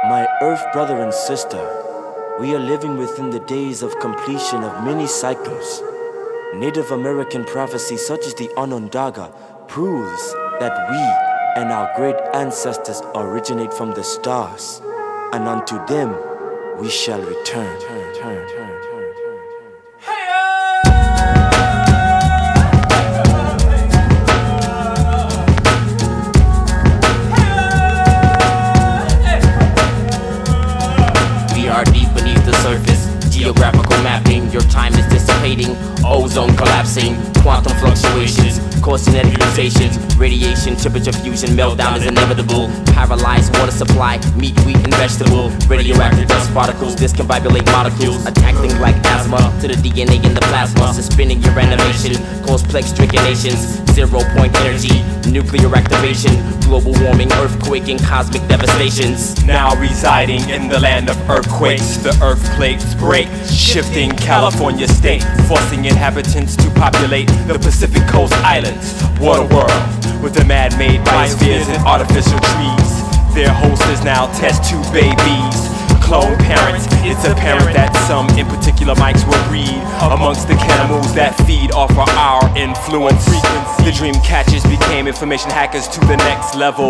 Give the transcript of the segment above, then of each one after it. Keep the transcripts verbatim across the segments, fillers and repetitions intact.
My Earth brother and sister, we are living within the days of completion of many cycles. Native American prophecy such as the Onondaga proves that we and our great ancestors originate from the stars, and unto them we shall return. Turn, turn, turn. Geographical mapping, your time is dissipating. Ozone collapsing, quantum fluctuations, cause genetic mutations. Radiation, temperature fusion, meltdown is inevitable. Paralyzed water supply, meat, wheat, and vegetable. Radioactive dust particles discombobulate molecules, attack things like asthma to the D N A in the plasma. Suspending your animation, cause plague-stricken nations. Zero point energy, nuclear activation, global warming, earthquake, and cosmic devastations. Now residing in the land of earthquakes, the earth plates break, shifting California state, forcing inhabitants to populate the Pacific Coast Islands. What a world, with the man-made biospheres and artificial trees. Their host is now test tube babies, clone parents. It's apparent that some in particular mics will breed amongst the cannibals that feed off of our influence. The dream catchers became information hackers to the next level.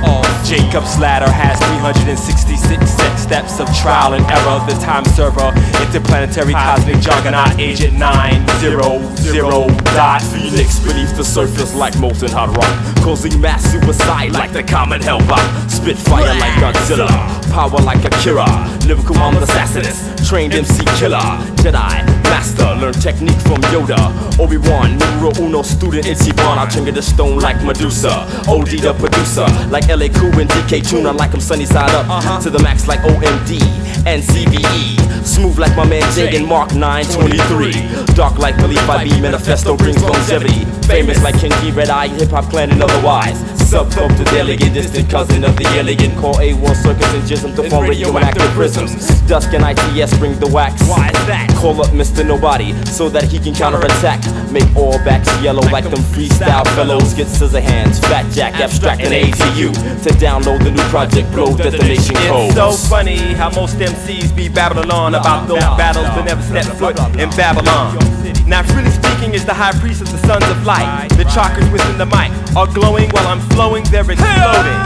Jacob's ladder has three hundred sixty-six steps of trial and error. The time server, interplanetary cosmic juggernaut, agent nine zero zero dot. Phoenix beneath the surface like molten hot rock, causing mass suicide like the comet Hellbop. Spit fire like Godzilla, power like Akira, lyrical armed assassinist, trained M C killer, Jedi master, learn technique from Yoda, Obi-Wan, numero uno student Ichiban. I trigger the stone like Medusa, O D the producer, like L A Cool and D K Tuna, like I'm sunny side up, uh-huh. To the max like O M D and C V E, smooth like my man Jay and Mark nine twenty-three, dark like Believe I Be, manifesto brings longevity, famous like Kenji, Red Eye, Hip Hop Clan and otherwise. Sub-dope to delegate, distant cousin of the alien. Call A one circus and jism to form radioactive prisms. Dusk and I T S bring the wax. Why is that? Call up Mister Nobody so that he can counterattack. Make all backs yellow like them freestyle fellows. Get scissor hands, Fat Jack, abstract and A T U to download the new project, blow detonation code. It's so funny how most M Cs be babbling on about those battles but never step foot in Babylon. Now freely speaking is the high priest of the sons of light. The chakras within the mic are glowing while I'm flowing, they're exploding.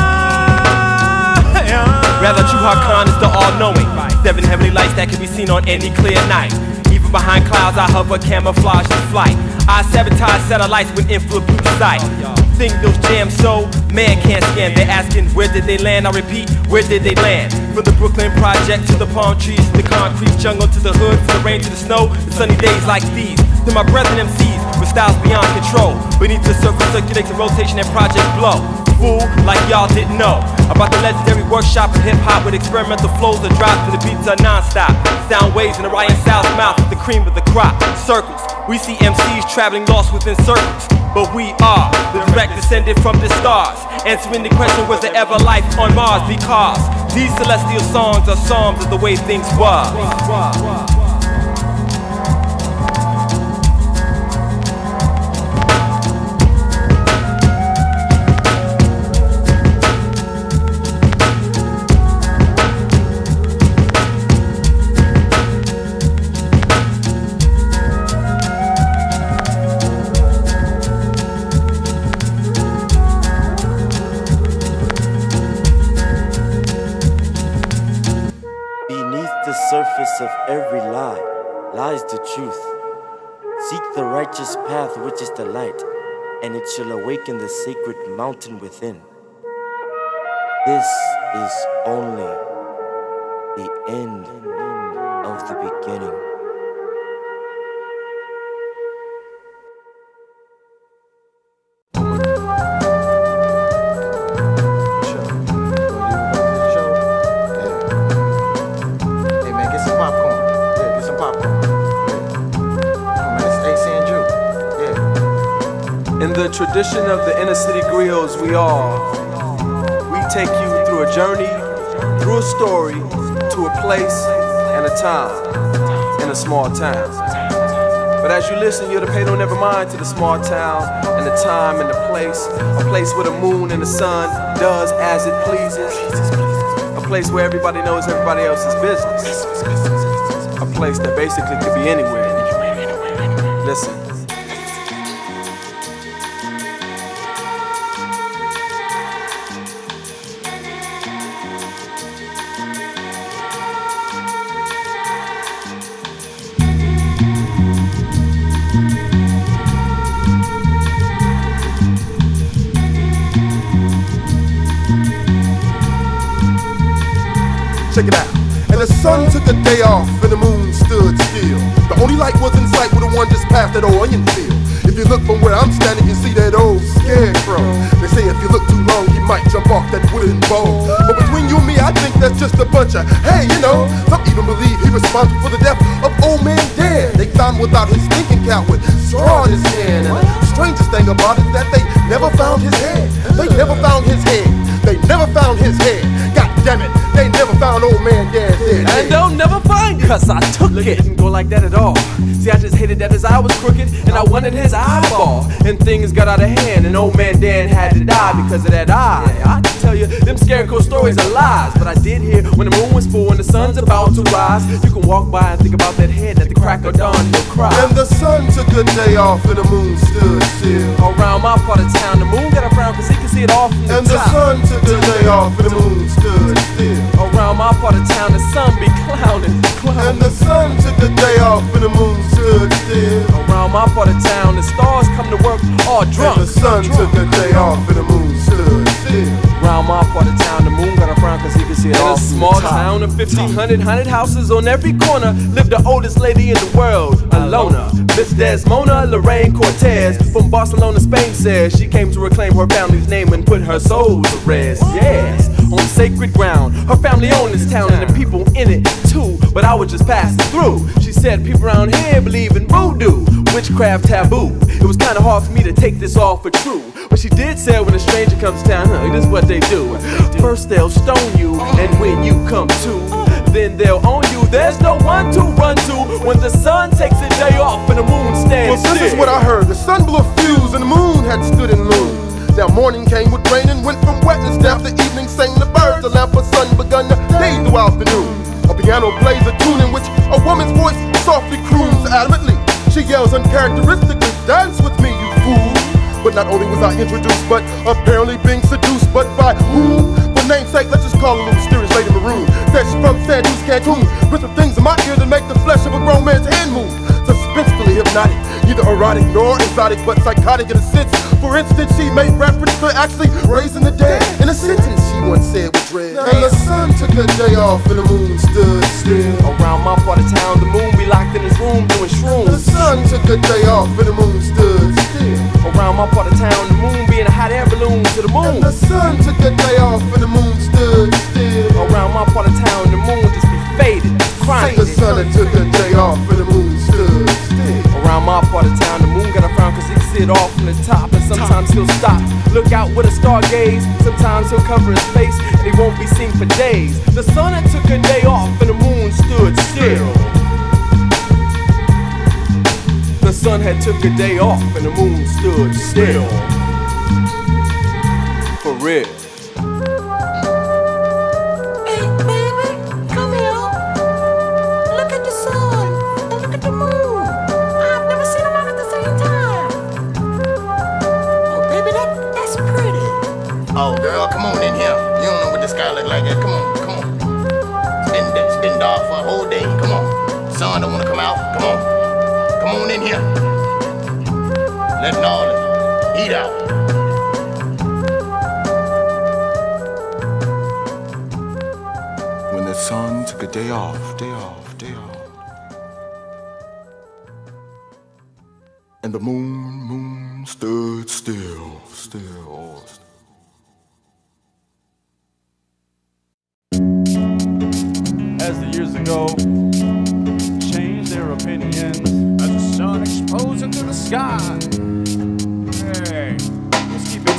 Rather True Hakan is the all-knowing. Seven heavenly lights that can be seen on any clear night. Even behind clouds I hover, camouflage in flight. I sabotage satellites with infrared blue sight. Think those jams so man can't scan. They're asking where did they land? I repeat, where did they land? From the Brooklyn project to the palm trees, to the concrete jungle, to the hood, from the rain to the snow, the sunny days like these. To my brethren M Cs with styles beyond control. Beneath the surface circulates a rotation and project blow. Fool, like y'all didn't know about the legendary workshop of hip-hop with experimental flows that drop to the beats are non-stop. Sound waves in Orion South's mouth with the cream of the crop. Circles, we see M Cs traveling lost within circles, but we are the direct descendant from the stars, answering the question, was there ever life on Mars? Because these celestial songs are psalms of the way things were. The surface of every lie lies the truth. Seek the righteous path, which is the light, and it shall awaken the sacred mountain within. This is only the end of the beginning. In the tradition of the inner city griots we are, we take you through a journey, through a story, to a place and a time, in a small town. But as you listen, you're to pay no never mind to the small town, and the time and the place, a place where the moon and the sun does as it pleases, a place where everybody knows everybody else's business. A place that basically could be anywhere. Listen. Check it out. And the sun took a day off and the moon stood still. The only light was in sight with the one just past that old onion field. If you look from where I'm standing, you see that old scarecrow. They say if you look too long, he might jump off that wooden bowl. But between you and me, I think that's just a bunch of, hey, you know, some even believe he responsible for the death of old man Dan. They found him without his thinking cap with straw in his hand. And the strangest thing about it is that they never found his head. They never found his head. They never found his head. God damn it, they never found old man Dan's dead. And they'll never find it, cause I took Look, it. It didn't go like that at all. See, I just hated that his eye was crooked, and I wanted his eyeball. And things got out of hand, and old man Dan had to die because of that eye. I can tell you, them scarecrow stories are lies, but I did hear when the moon was full and the sun's about to rise, you can walk by and think about that head at the crack of dawn, he'll cry. And the sun took a day off and the moon stood still. Around my part of town, the moon got a frown cause he can see it all from the and top. And the sun took a day off and the moon stood still. Around my part of town, the sun be clowning, clowning. And the sun took a day off and the moon stood still. Around my part of town, the stars come to work all drunk. And the sun drunk. took a day off and the moon stood still. Around my part of town, the moon got a frown cause he can see it all from the top. In a small town of fifteen hundred haunted houses on every corner lived the oldest lady in the world, Alona. Miss Desmona Lorraine Cortez from Barcelona, Spain says she came to reclaim her family's name and put her soul to rest. Yes, on sacred ground. Her family owned this town and the people in it too, but I was just passing through. She said people around here believe in voodoo, witchcraft taboo. It was kinda hard for me to take this all for true, but she did say when a stranger comes to town, huh, this is what they do. First they'll stone you, and when you come to, then they'll own you. There's no one to run to when the sun takes a day off and the moon stands still. Well, this is what I heard. The sun blew a fuse and the moon had stood in loom. Now morning came with rain and went from wetness down to evening, sang the birds. The lamp of sun begun to day throughout the noon. A piano plays a tune in which a woman's voice softly croons adamantly. She yells uncharacteristically, dance with me, you fool. But not only was I introduced, but apparently being seduced. But by whom? For namesake, let's just call her a little mysterious lady maroon. Said she's from San Luis, Cancun. Whisper things in my ear that make the flesh of a grown man's hand move. Suspensefully hypnotic, neither erotic nor exotic, but psychotic in a sense. For instance, she made reference to actually raising the dead in a sentence she once said with dread. And the sun took a day off and the moon stood still. Around my part of town, the moon be locked in his room doing shrooms. The sun took a day off and the moon stood still. Around my part of town, the moon be in a hot air balloon to the moon. And the sun took a day off and the moon stood still. Around my part of town, the moon just be faded, crying. The sun took a day off and the moon stood still. Around my part of town, the moon got a frown cause he can see it all from the top. And sometimes he'll stop, look out with a stargaze. Sometimes he'll cover his face and he won't be seen for days. The sun had took a day off and the moon stood still. The sun had took a day off and the moon stood still. For real. Hey, baby, come here. Look at the sun and look at the moon. I've never seen them all at the same time. Oh, baby, that, that's pretty. Oh, girl, come on in here. You don't know what the sky look like. Come on, come on. It's been, it's been dark for a whole day. Come on. Sun don't want to come out. Come on. Come on in here. Letting all the heat out. When the sun took a day off, day off, day off. And the moon, moon stood still, still. As the years ago changed their opinions, as the sun exposed into the sky. Hey, let's keep it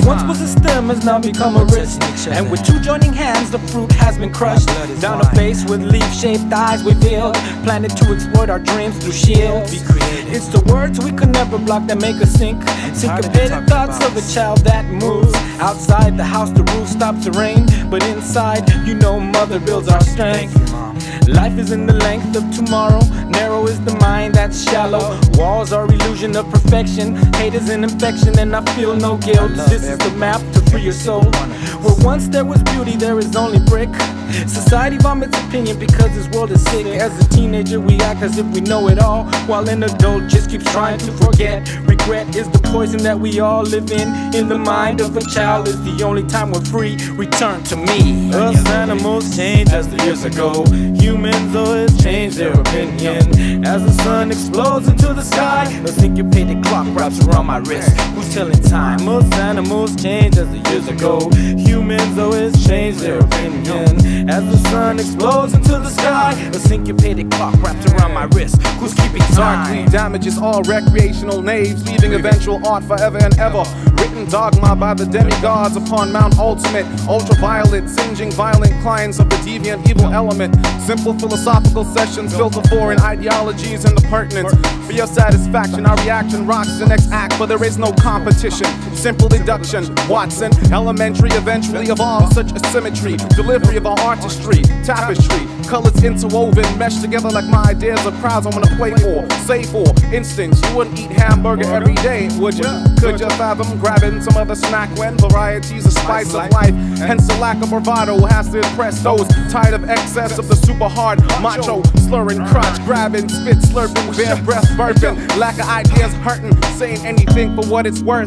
What once was a stem has now become a wrist, and with two joining hands the fruit has been crushed. Down a face with leaf-shaped eyes we build, planted to exploit our dreams through shields. It's the words we could never block that make us sink. Syncopated thoughts of a child that moves. Outside the house the roof stops the rain, but inside you know mother builds our strength. Life is in the length of tomorrow. Narrow is the mind that's shallow. Walls are illusion of perfection. Hate is an infection and I feel no guilt. This is the map to free your soul. Where once there was beauty, there is only brick. Society vomits opinion because this world is sick. As a teenager we act as if we know it all, while an adult just keeps trying to forget. Regret is the poison that we all live in. In the mind of a child is the only time we're free. Return to me. Us animals change as the years ago. Humans always change their opinion. As the sun explodes into the sky, a syncopated clock wraps around my wrist. Who's telling time? Us animals change as the years ago. Humans always change their opinion. As the sun explodes into the sky, a syncopated clock wraps around my wrist. Who's keeping time? Darkly damages all recreational knaves, leaving eventual art forever and ever. Written dogma by the demigods upon Mount Ultimate. Ultraviolet, singeing violent clients of the deviant evil element. Simple philosophical sessions, filter foreign ideologies and the pertinence. For your satisfaction, our reaction rocks the next act, but there is no competition. Simple deduction, Watson, elementary eventually evolves such asymmetry. Delivery of our artistry, tapestry, colors interwoven, meshed together like my ideas of crowds I wanna play for. Say for instance, you wouldn't eat hamburger every day, would you? Could you fathom grabbing some other snack when varieties of spice of life? Hence the lack of bravado has to impress those tired of excess of the super hard macho, slurring crotch, grabbing, spit slurping, bare breath burping, lack of ideas hurting, saying anything for what it's worth.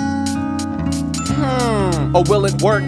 Hmm, or will it work?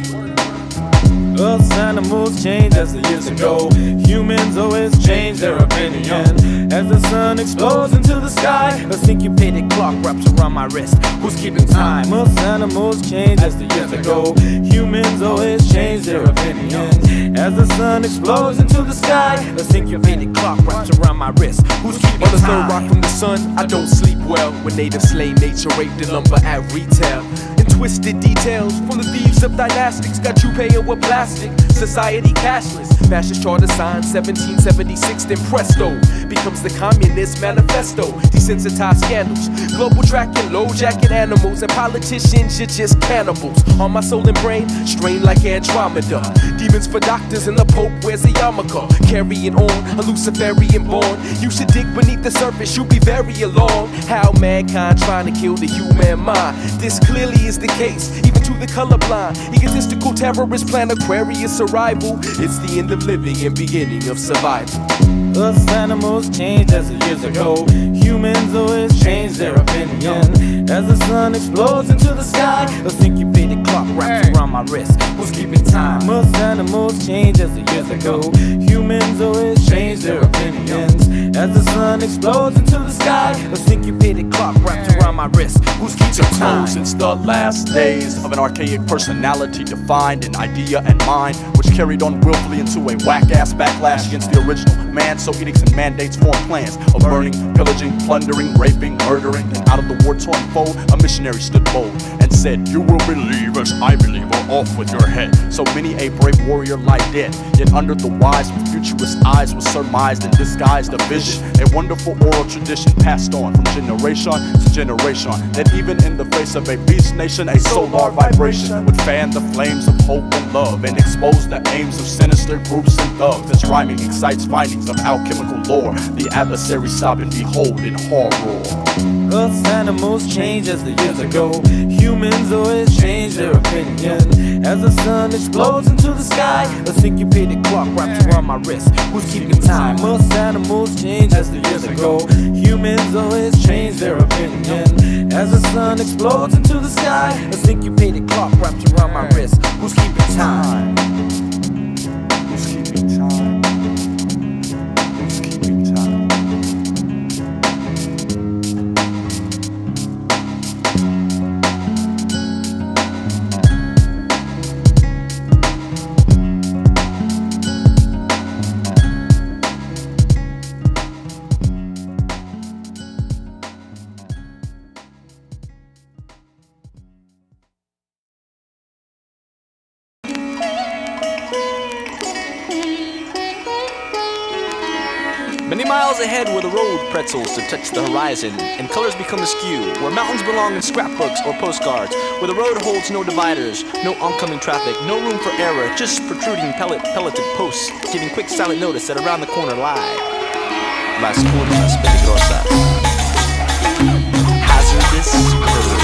Us animals change as the years ago. Humans always change their opinion. As the sun explodes into the sky, a syncopated clock wraps around my wrist. Who's keeping time? Us animals change as the years ago. Humans always change their opinion. As the sun explodes into the sky, a syncopated clock wraps around my wrist. Who's keeping On the third time? rock from the sun, I don't sleep well. When natives slay nature, rape the lumber at retail. And twisted details from the thieves of dynastics got you paying with plastic. Society cashless, fascist charter signed seventeen seventy-six, then presto becomes the communist manifesto. Desensitized scandals, global tracking, low jacket animals, and politicians, you're just cannibals. On my soul and brain, strained like Andromeda. Demons for doctors and the Pope wears a yarmulke. Carrying on, a Luciferian born. You should dig beneath the surface, you'll be very alone. How mankind trying to kill the human mind. This clearly is the case, even to the colorblind. Egotistical terrorists plan Aquarius arrival. It's the end of living and beginning of survival. Us animals change as the years ago. Humans always change their opinion. As the sun explodes into the sky, a syncopated clock wraps around my wrist. Who's keeping time? Us animals change as the years ago. Humans always change their opinions. As the sun explodes into the sky, a syncopated clock wraps around my wrist. Who's keeping time? Since the last days of an archaic personality defined in idea and mind, which carried on willfully into a whack-ass backlash against the original man. So edicts and mandates form plans of burning, pillaging, plundering, raping, murdering. And out of the war-torn foe, a missionary stood bold and said, "You will believe as I believe, or off with your head." So many a brave warrior lie dead, yet under the wise with futurist eyes was surmised and disguised a vision. A wonderful oral tradition passed on from generation to generation, that even in the face of a beast nation, a solar vibration would fan the flames of hope and love and expose the aims of sinister groups and thugs. As rhyming excites findings of alchemical lore, the adversary stop and behold in horror. Us animals change as the years ago. Humans always change their opinion. As the sun explodes into the sky, a syncopated clock wraps around my wrist. Who's keeping time? Us animals change as the years ago. Humans always change their opinion. As the sun explodes into the sky, a syncopated clock wraps around my wrist. Who's keeping time? Many miles ahead where the road pretzels to touch the horizon, and colors become askew, where mountains belong in scrapbooks or postcards, where the road holds no dividers, no oncoming traffic, no room for error, just protruding pellet pelleted posts, giving quick silent notice that around the corner lie Las Curvas Peligrosas. Hazardous curves.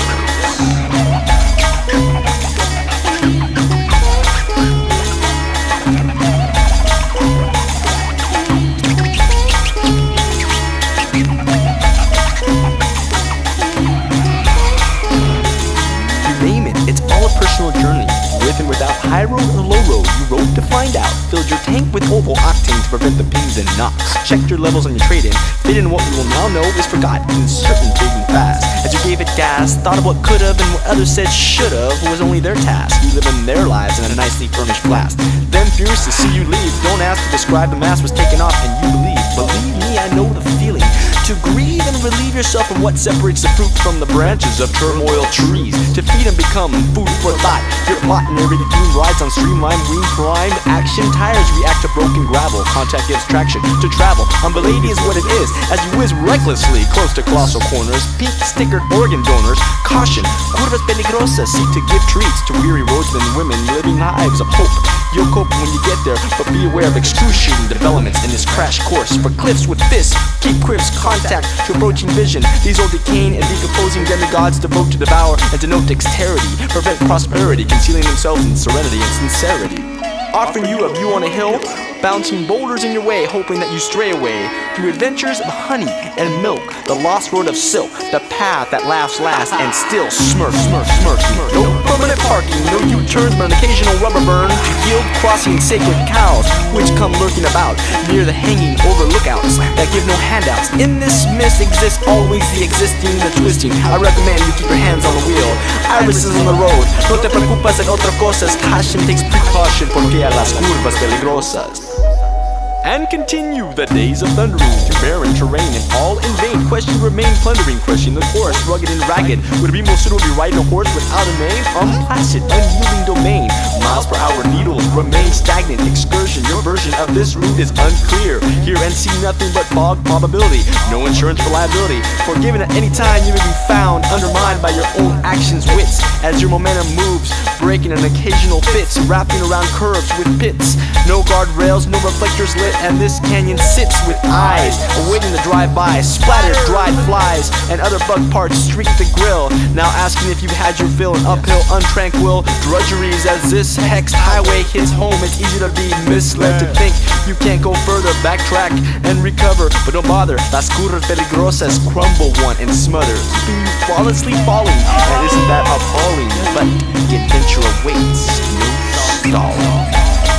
Journey, with and without high road or low road, you rode to find out. Filled your tank with oval octane to prevent the pings and knocks. Checked your levels on your trade-in, fit in what we will now know is forgotten in certain big and fast. As you gave it gas, thought of what could've and what others said should've was only their task. You live in their lives in a nicely furnished blast. Then furious to see you leave, don't ask to describe the mask was taken off and you believe. Believe me, I know the feeling. To grieve and relieve yourself from what separates the fruit from the branches of turmoil trees. To feed and become food for thought. Your plot and every team rides on streamlined, green primed action. Tires react to broken gravel. Contact gives traction to travel. Unbelady is what it is as you whiz recklessly close to colossal corners. Pink stickered organ donors. Caution, curvas peligrosas seek to give treats to weary roadsmen and women living lives of hope. You'll cope when you get there, but be aware of excruciating developments in this crash course. For cliffs with fists, keep cribs contact to approaching vision. These old decaying and decomposing demigods devote to devour and denote dexterity, prevent prosperity, concealing themselves in serenity and sincerity. Offering you a view on a hill, bouncing boulders in your way, hoping that you stray away through adventures of honey and milk, the lost road of silk, the path that laughs last and still smirk, smirk, smirk. No permanent parking, no U-turns, but an occasional rubber burn to yield crossing sacred cows, which come lurking about near the hanging over lookouts that give no handouts. In this mist exists always the existing, the twisting. I recommend you keep your hands on the wheel. Irises on the road, no te preocupas en otra cosas. Caution takes precaution porque a las curvas peligrosas. And continue the days of thundering through barren terrain, and all in vain. Question remain plundering, crushing the forest, rugged and ragged. Would it be more suitable to be riding a horse without a name? Unplacid, unyielding domain. Miles per hour needles remain stagnant. Excursion, your version of this route is unclear. Hear and see nothing but fog probability. No insurance for liability. Forgiven at any time, you may be found undermined by your own actions' wits. As your momentum moves, breaking an occasional fits, wrapping around curves with pits. No guardrails, no reflectors lit, and this canyon sits with eyes awaiting the drive-by. Splattered dried flies and other bug parts streak the grill. Now asking if you've had your fill in uphill, untranquil drudgeries. As this hexed highway hits home, it's easy to be misled to think you can't go further. Backtrack and recover, but don't bother. Las curvas peligrosas crumble one and smother, keeping you flawlessly falling. And isn't that appalling? But the adventure awaits, no stalling.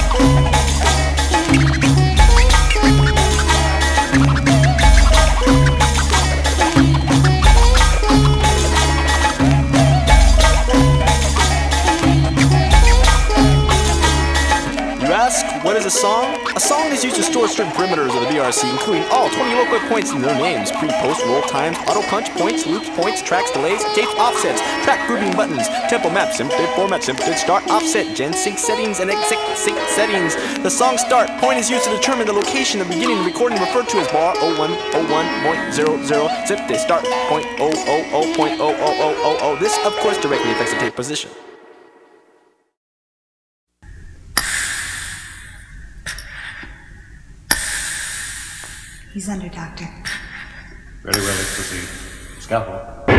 What is a song? A song is used to store certain perimeters of the B R C, including all twenty local points and their names, pre, post, roll times, auto punch, points, loops, points, tracks, delays, tapes, offsets, track grouping buttons, tempo maps, simple format, simple start, offset, gen sync settings, and exit sync settings. The song start point is used to determine the location of beginning of recording, referred to as bar oh one oh one point zero zero, zip the start point oh oh oh point oh oh oh oh oh. This, of course, directly affects the tape position. He's under, Doctor. Very well, let's proceed. Scalpel.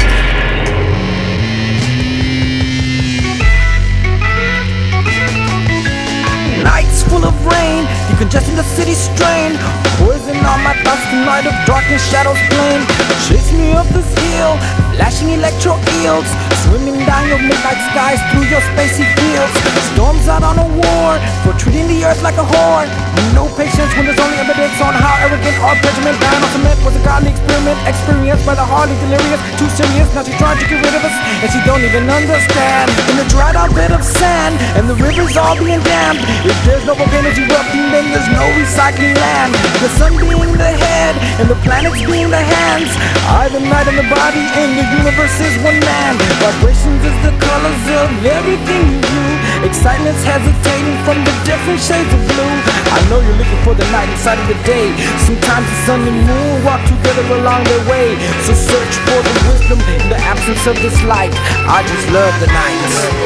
Nights full of rain, decongesting the city strain. Poison on my thoughts tonight of darkness, shadows blame. Chase me up this hill, flashing electro eels, swimming down your midnight skies through your spacey fields. Storms out on a war, for treating the earth like a whore. No patience when there's only evidence on how arrogant our regiment bound on cement was a godly experiment, experienced by the hardly delirious. Too serious, now she's trying to get rid of us, and she don't even understand. In the dried out bed of sand, and the rivers all being dammed. If there's no volcanoes erupting, then there's no recycling land. The sun being the head, and the planets being the hands. I, the night, and the body, and the universe is one man. Vibrations is the colors of everything you do. Excitement's hesitating from the different shades of blue. I know you're looking for the night inside of the day. Sometimes the sun and moon walk together along their way. So search for the wisdom in the absence of this light. I just love the night.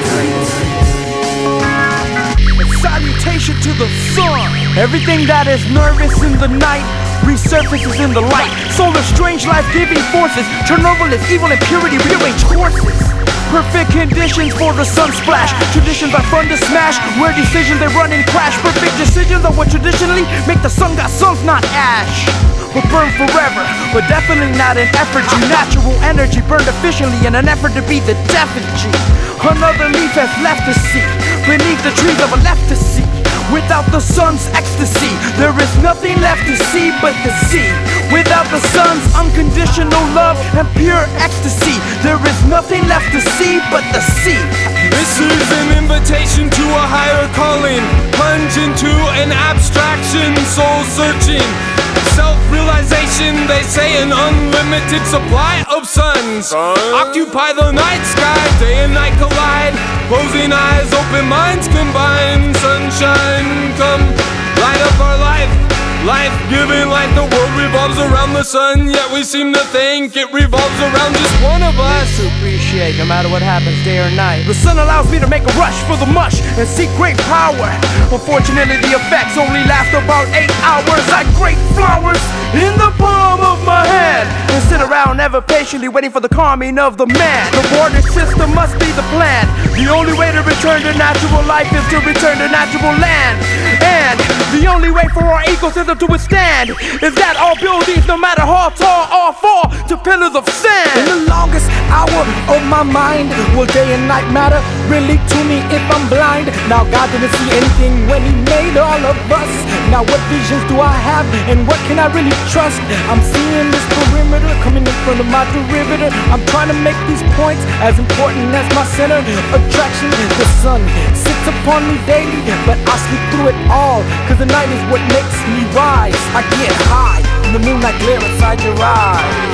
Salutation to the sun. Everything that is nervous in the night resurfaces in the light. Solar strange life-giving forces turn overless evil and purity, rearrange courses. Perfect conditions for the sun splash. Traditions are fun to smash. Where decisions they run and crash. Perfect decisions are what traditionally make the sun got suns, not ash. But burn forever, but definitely not an effigy. Natural energy burned efficiently in an effort to beat the effigy. Another leaf has left to see beneath the trees of a left to see. Without the sun's ecstasy, there is nothing left to see but the sea. Without the sun's unconditional love and pure ecstasy, there is nothing left to see but the sea. This is an invitation to a higher calling. Plunge into an abstraction, soul searching. Self-realization, they say an unlimited supply of suns. Occupy the night sky, day and night collide. Closing eyes, open minds combine. Sunshine, come light up our life. Life-giving like the world revolves around the sun, yet we seem to think it revolves around just one of us. To appreciate no matter what happens day or night. The sun allows me to make a rush for the mush and seek great power. Unfortunately the effects only last about eight hours. Like great flowers in the palm of my hand, and sit around ever patiently waiting for the calming of the man. The border system must be the plan. The only way to return to natural life is to return to natural land. And the only way for our ecosystem to withstand is that all buildings, no matter how tall, all fall to pillars of sand. In the longest hour of my mind, will day and night matter really to me if I'm blind? Now God didn't see anything when He made all of us. Now what visions do I have and what can I really trust? I'm seeing this perimeter coming in front of my derivative. I'm trying to make these points as important as my center attraction. The sun sits upon me daily, but I sleep through it all, cause the night is what makes me rise. I get high in the moonlight glare inside your eyes.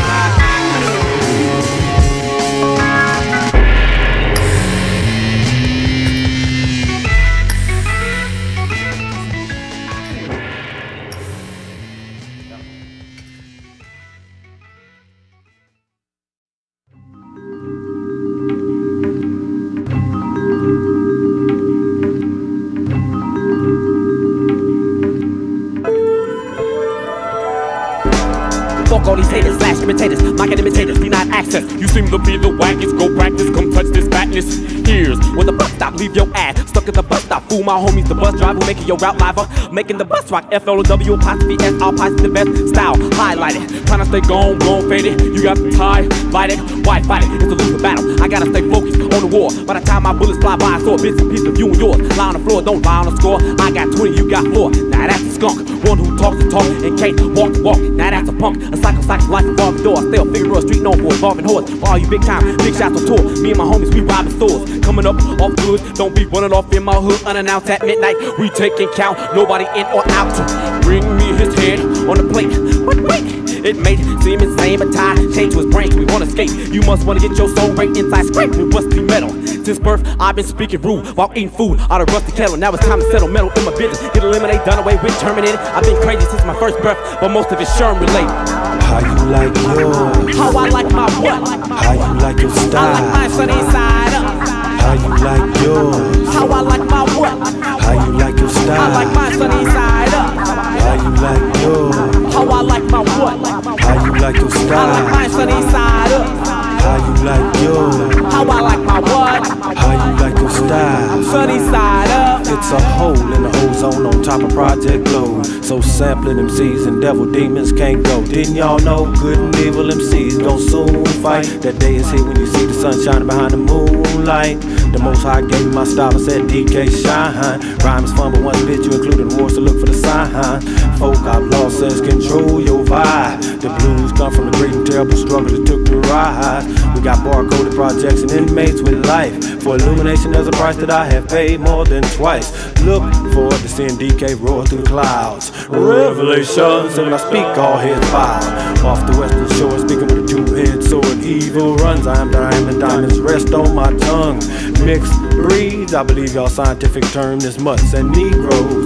Fuck all these haters, slash imitators, market imitators, be not access. You seem to be the wackest, go practice, come touch this fatness. Here's where the bus stop, leave your ass stuck at the bus stop. Fool my homies, the bus driver, making your route liver, making the bus rock. F L O W apostrophe S, all apostrophe the best style, highlighted. Trying to stay gone, gone, faded. You got the tie, light it, why fight it? It's a losing battle. I gotta stay focused on the war. By the time my bullets fly by, I saw a bits and pieces of you and yours. Lie on the floor, don't lie on the score. I got twenty, you got four. Now that's a skunk, one who talks the talk and can't walk the walk. Now that's a punk, a psycho, psycho, life involving door. Still figure a street known for evolving horse. For all you big time, big shots on tour. Me and my homies, we robbing stores. Coming up off goods, don't be running off in my hood unannounced at midnight. We taking count, nobody in or out. Bring me his head on the plate. But wait, it may seem insane, but time change to his brain, so we wanna escape. You must wanna get your soul right inside, scraped with rusty metal. Since birth, I've been speaking rude while eating food out of rusty kettle. Now it's time to settle metal in my business. Get eliminated, done away with, terminated. I've been crazy since my first breath, but most of it's Sherm related. How you like yours? How I like my what? How you like your style? I like mine sunny side up. How you like yours? How I like my what? How you like your style? I like mine sunny side up. How you like yours? How I like my what? How you like your style? I like mine sunny side up. How you like yours? How I like my what? How you like your style? Sunny side up. It's a hole in the ozone on top of Project Glow. So sampling M Cs and devil demons can't go. Didn't y'all know good and evil M Cs gon' soon fight? That day is here when you see the sun shining behind the moonlight. The Most High gave me my style and said D K shine. Rhyme is fun, but once bit you included wars to look for the sign. Folk outlaw says control your vibe. The blues come from the great and terrible struggle that took the rise. We got barcoded projects and inmates with life. For illumination there's a price that I have paid more than twice. Look forward to seeing D K roar through the clouds. Revelations, and when I speak all heads bow. Off the western shore speaking with a two-head sword. Evil runs, I am diamond, diamonds rest on my tongue. Mixed breeds, I believe y'all scientific term is mutts and Negroes. Keep the sun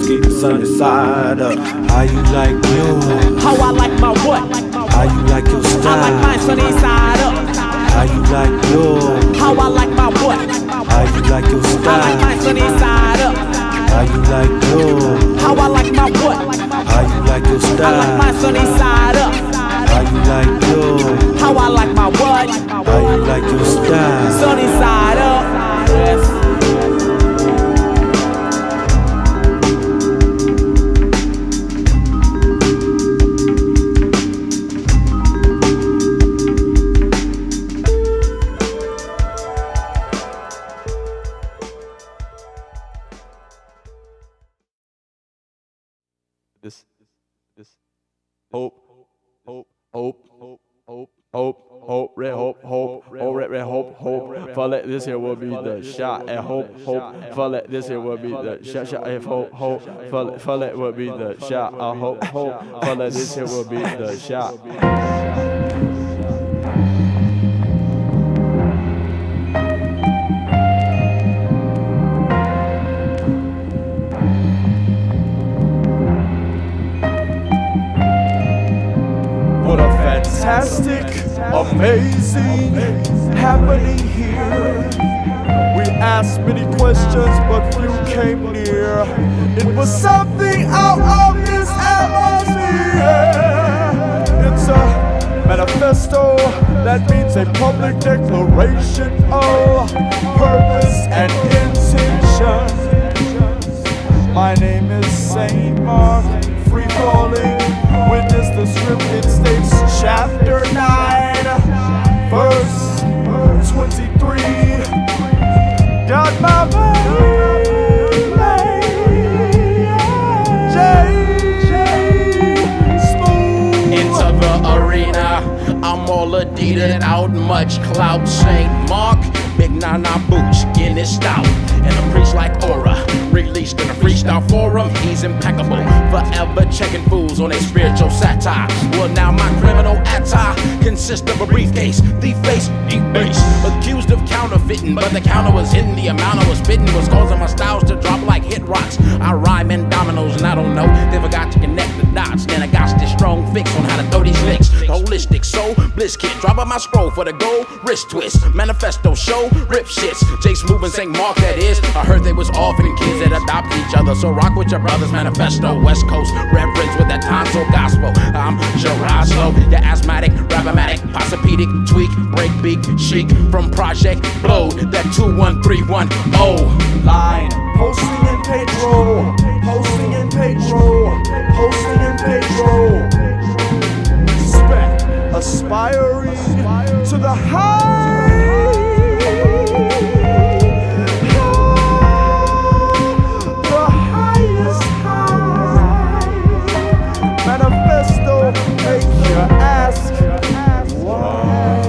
sunny side up. How you like yours? How I like my what? How you like your style? I like mine sunny side up. How you like yours? How I like my what? How you like your style? I like mine sunny side up. How you like yours? How I like my what? How you like your style? I like mine sunny side up. How you like yours? How I like my what? How you like your style? Sunny side up. Yes. This, this, hope, hope, hope, hope, hope, hope, hope, red hope, hope, oh, red, red hope, hope. For let this here will be the shot, and hope, hope. For let this here will be the shot, shot, if hope, hope. For for let will be the shot, I hope, hope. For let this here will be the shot. What a fantastic, amazing happening here. We asked many questions, but few came near. It was something out of this atmosphere. It's a manifesto that means a public declaration of purpose and intention. My name is Saint Mark, free falling. Witness the script, it states chapter nine, verse twenty-three. Got my Into the arena, I'm all Adidas out, much clout. Saint Mark, big nana boots, Guinness stout, and a priest like Aura, released in a freestyle forum. He's impeccable, forever checking fools on a spiritual satire. Well, now my criminal attire consists of a briefcase, thief face, deep bass, accused of counterfeiting, but the counter was hidden. The amount I was spitting was causing my styles to drop like hit rocks. I rhyme in dominoes, and I don't know, they forgot to connect the dots. Then I got this strong fix on how to throw these licks. Holistic soul, bliss kid, drop up my scroll for the gold, wrist twist, manifesto show, rip shits. J Smooth and Saint Mark, that is. I heard they was orphan kids that adopt each other, so rock with your brothers. Manifesto, West Coast reverence with that tonsil gospel. I'm Geraslo, your asthmatic, rabomatic, posipedic, tweak, break beak, chic from Project Blow. That two one three one oh line. Posting in Pedro, posting in Pedro, posting in Pedro. Spec, aspiring to the high. Manifesto, make you ask why?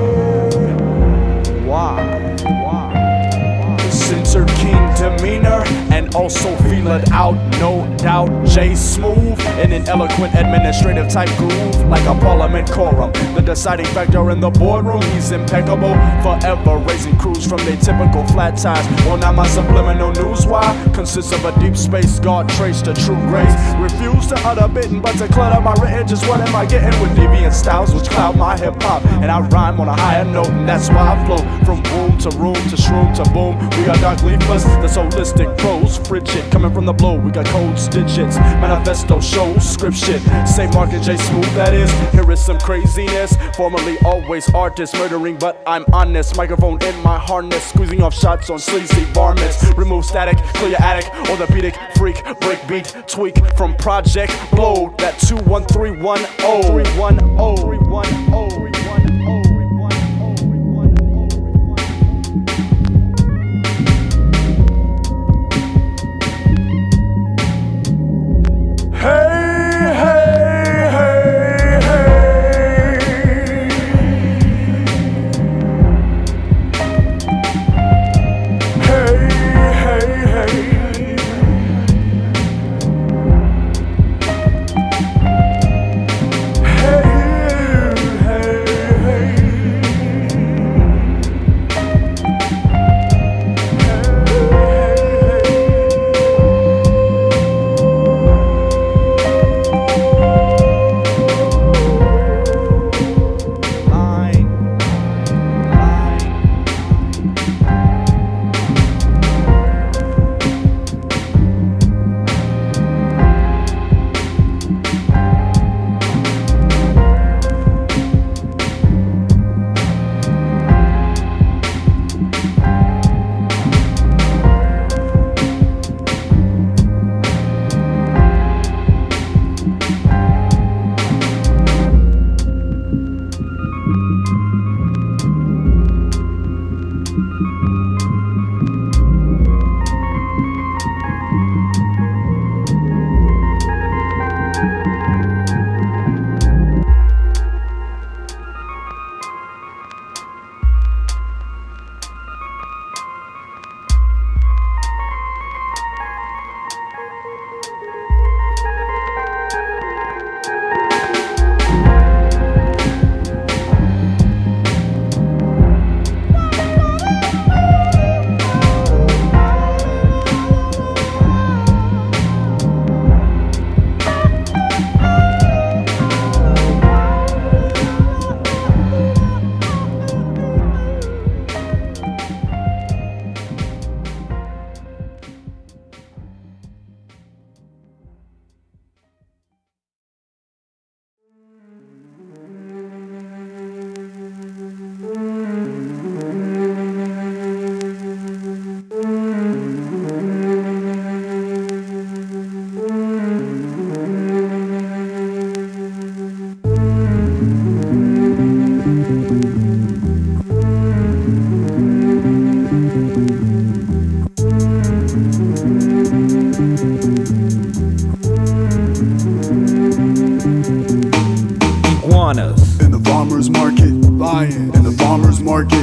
Why? Why? Censor King demeanor and also feel it out, no doubt. J Smooth in an eloquent administrative type groove, like a parliament quorum. The deciding factor in the boardroom, he's impeccable, forever raising crews from their typical flat tires. Well, now my subliminal news wire consists of a deep space guard trace to true grace. Refuse to utter bitten, but to clutter my written. Just what am I getting with deviant styles which cloud my hip hop? And I rhyme on a higher note, and that's why I flow from room to room to shroom to boom. We got dark leafless, that's holistic prose, frigid coming from the blow. We got codes, digits, manifesto shows, script shit. Saint Mark and J Smooth, that is. Here is some craziness. Formerly always artist murdering, but I'm honest. Microphone in my harness, squeezing off shots on sleazy varmints. Remove static, clear your attic. Orthopedic freak, break beat, tweak from Project Blow. That two one three one oh three one oh three one oh three one oh. Hey, iguanas. In the farmer's market, lion. In the farmer's market,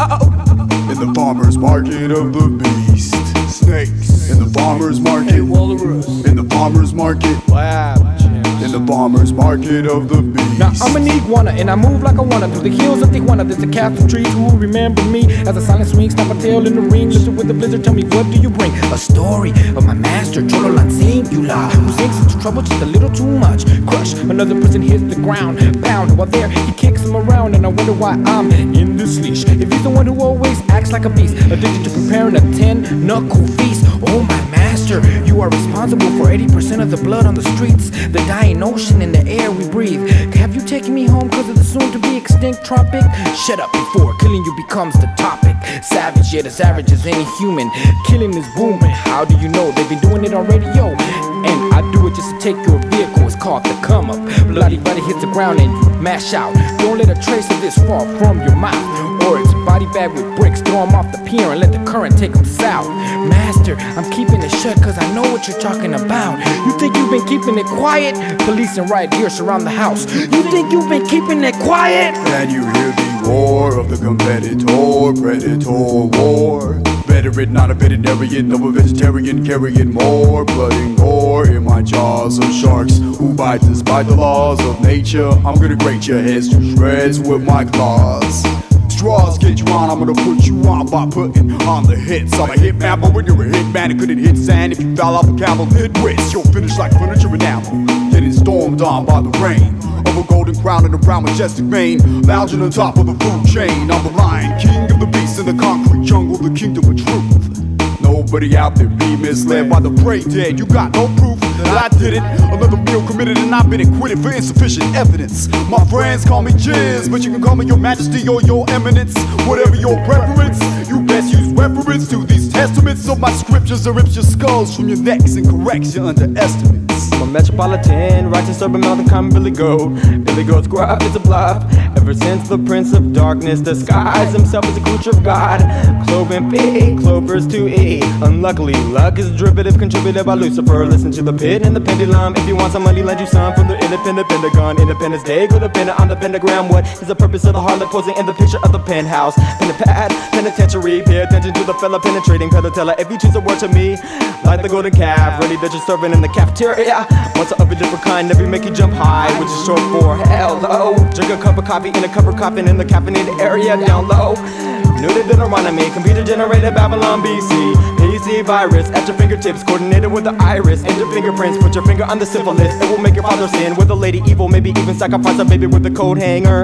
in the farmer's market of the beast, snakes. In the farmer's market, walrus. In the farmer's market, lab. In the farmer's market of the beast. Now I'm an iguana and I move like I wanna through the hills of Tijuana. There's a cast of trees who will remember me as a silent swing, snap a tail in the ring, lifted with the blizzard. Tell me, what do you bring? A story of my master, Chololan Singular, who sinks into trouble just a little too much. Crush, another person hits the ground, pound. While there, he kicks him around, and I wonder why I'm in this leash. If he's the one who always acts like a beast, addicted to preparing a ten-knuckle feast. Oh my master, you are responsible for eighty percent of the blood on the streets, the dying ocean and the air we breathe. Have you taken me home because of the soon-to-be extinct tropic? Shut up before killing you becomes the topic. Savage, yet as average as any human. Killing is booming. How do you know? They've been doing it on radio, and I do it just to take your vehicle. It's called the come up. Bloody body hits the ground and you mash out. Don't let a trace of this fall from your mouth, or it's a body bag with bricks. Throw them off the pier and let the current take them south. Master, I'm keeping it shut cause I know what you're talking about. You think you've been keeping it quiet? Police and riot gear surround the house. You think you've been keeping it quiet? Can you hear the roar of the competitor, predator war? Veteran, not a veterinarian, no a vegetarian, carrying more blood and gore in my jaws of sharks who bite despite the laws of nature. I'm gonna grate your heads to shreds with my claws. Straws get you on, I'm gonna put you on by putting on the hits. I'm a hitman, but when you're a hitman, it couldn't hit sand. If you fell off a camel, hit wrist, you'll finish like furniture enamel, getting stormed on by the rain of a golden crown and a brown majestic mane, lounging on top of the food chain. I'm the lion, king of the beasts in the concrete jungle, the kingdom of truth. Nobody out there be misled by the prey dead. You got no proof that I did it. Another meal committed and I've been acquitted for insufficient evidence. My friends call me Jizz, but you can call me your majesty or your eminence. Whatever your preference, you best use reference to these testaments of my scriptures that rips your skulls from your necks and corrects your underestimates. I'm a metropolitan, righteous urban mountain common Billy Goat. Billy Goat's gruff is a bluff. Ever since the prince of darkness disguised himself as a creature of God. Cloven feet, clovers to eat. Unluckily, luck is a derivative contributed by Lucifer. Listen to the pit and the pendulum. If you want some money, lend you some from the independent Pentagon. Independence Day, go dependent on the pentagram. What is the purpose of the harlot posing in the picture of the penthouse? Pen and pad, penitentiary. Pay attention to the fella penetrating pedotella. If you choose a word to me, like the golden calf, ready that you're serving in the cafeteria. Once of a different kind, never make you jump high, which is short for hello. Drink a cup of coffee in a cover coffin in the caffeinated area down low. Neutered Deuteronomy, computer generated Babylon B C. P C virus at your fingertips, coordinated with the iris and your fingerprints. Put your finger on the syphilis, it will make your father sin. With a lady evil, maybe even sacrifice a baby with a coat hanger.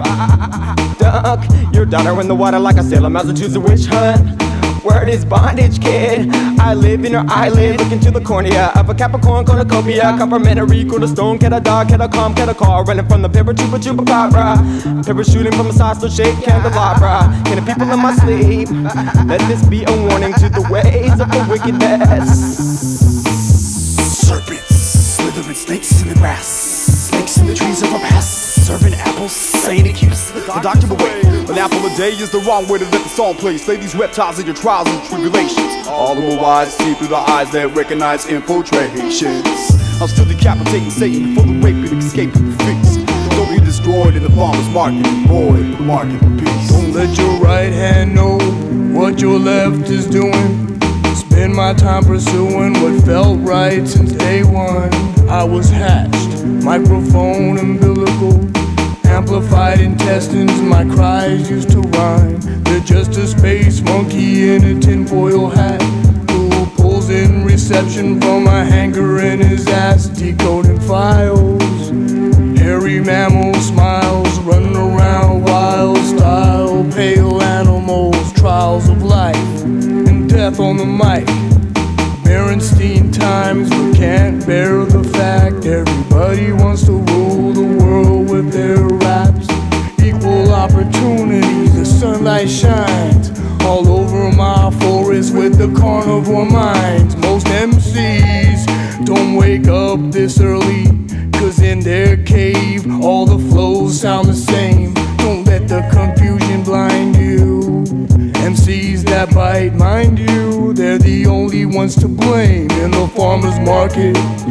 Duck your daughter in the water like a Salem, Massachusetts witch hunt. Word is bondage, kid. I live in your eyelid, look into the cornea of a Capricorn cornucopia. Complimentary, cool to stone, get a dog, get a calm, get a car. Running from the paper, chupa chupa cabra. Parachuting from a saucer shaped candelabra. Killing people in my sleep. Let this be a warning to the ways of the wickedness. Serpents, slithering snakes in the grass, snakes in the trees of our past. Serving apples, saying it keeps the doctor away. An apple a day is the wrong way to let the song play. Slay these reptiles in your trials and tribulations. All of the wise see through the eyes that recognize infiltrations. I'm still decapitating Satan before the rape and escaping the feast. Don't be destroyed in the farmer's market, boy, the market of peace. Don't let your right hand know what your left is doing. Spend my time pursuing what felt right since day one. I was hatched, microphone umbilical, amplified intestines, my cries used to rhyme. They're just a space monkey in a tinfoil hat who pulls in reception from a hanger in his ass, decoding files. Hairy mammal smiles, running around wild style, pale animals, trials of life, and death on the mic. Berenstein times, but can't bear the fact everybody wants to rule the world with their raps. Equal opportunity, the sunlight shines all over my forest with the carnivore minds. Most M Cs don't wake up this early, cause in their cave all the flows sound the same. Don't let the confusion blind you. M Cs that bite, mind you, they're the only ones to blame in the farmer's market.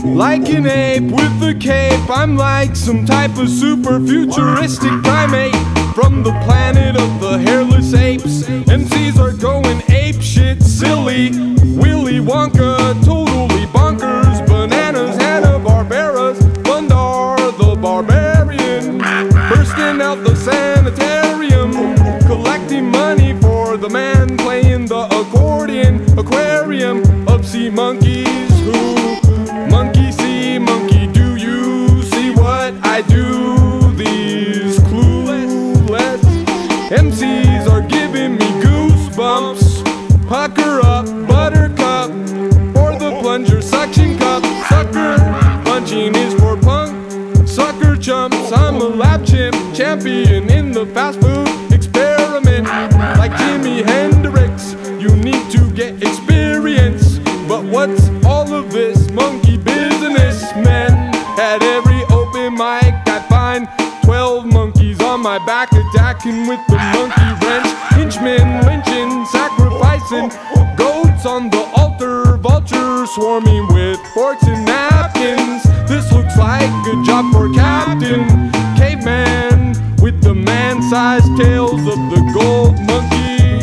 Like an ape with a cape, I'm like some type of super futuristic primate from the planet of the hairless apes. M Cs are going ape shit silly. Willy Wonka, totally bonkers. Bananas, Hanna-Barbera's, Bundar the Barbarian, bursting out the sanitarium, collecting money for the man playing the accordion. Aquarium of sea monkeys who monkey see, monkey do you see what I do? These clueless M Cs are giving me goosebumps. Pucker up, buttercup, for the plunger suction cup. Sucker punching is for punk, sucker chumps. I'm a lab chimp, champion in the fast food experiment. Like Jimi Hendrix, you need to get experience. But what's all of this monkey business, man? At every open mic I find twelve monkeys on my back, attacking with the monkey wrench. Henchmen lynching, sacrificing goats on the altar. Vultures swarming with forks and napkins. This looks like a job for Captain Caveman with the man-sized tails of the gold monkey.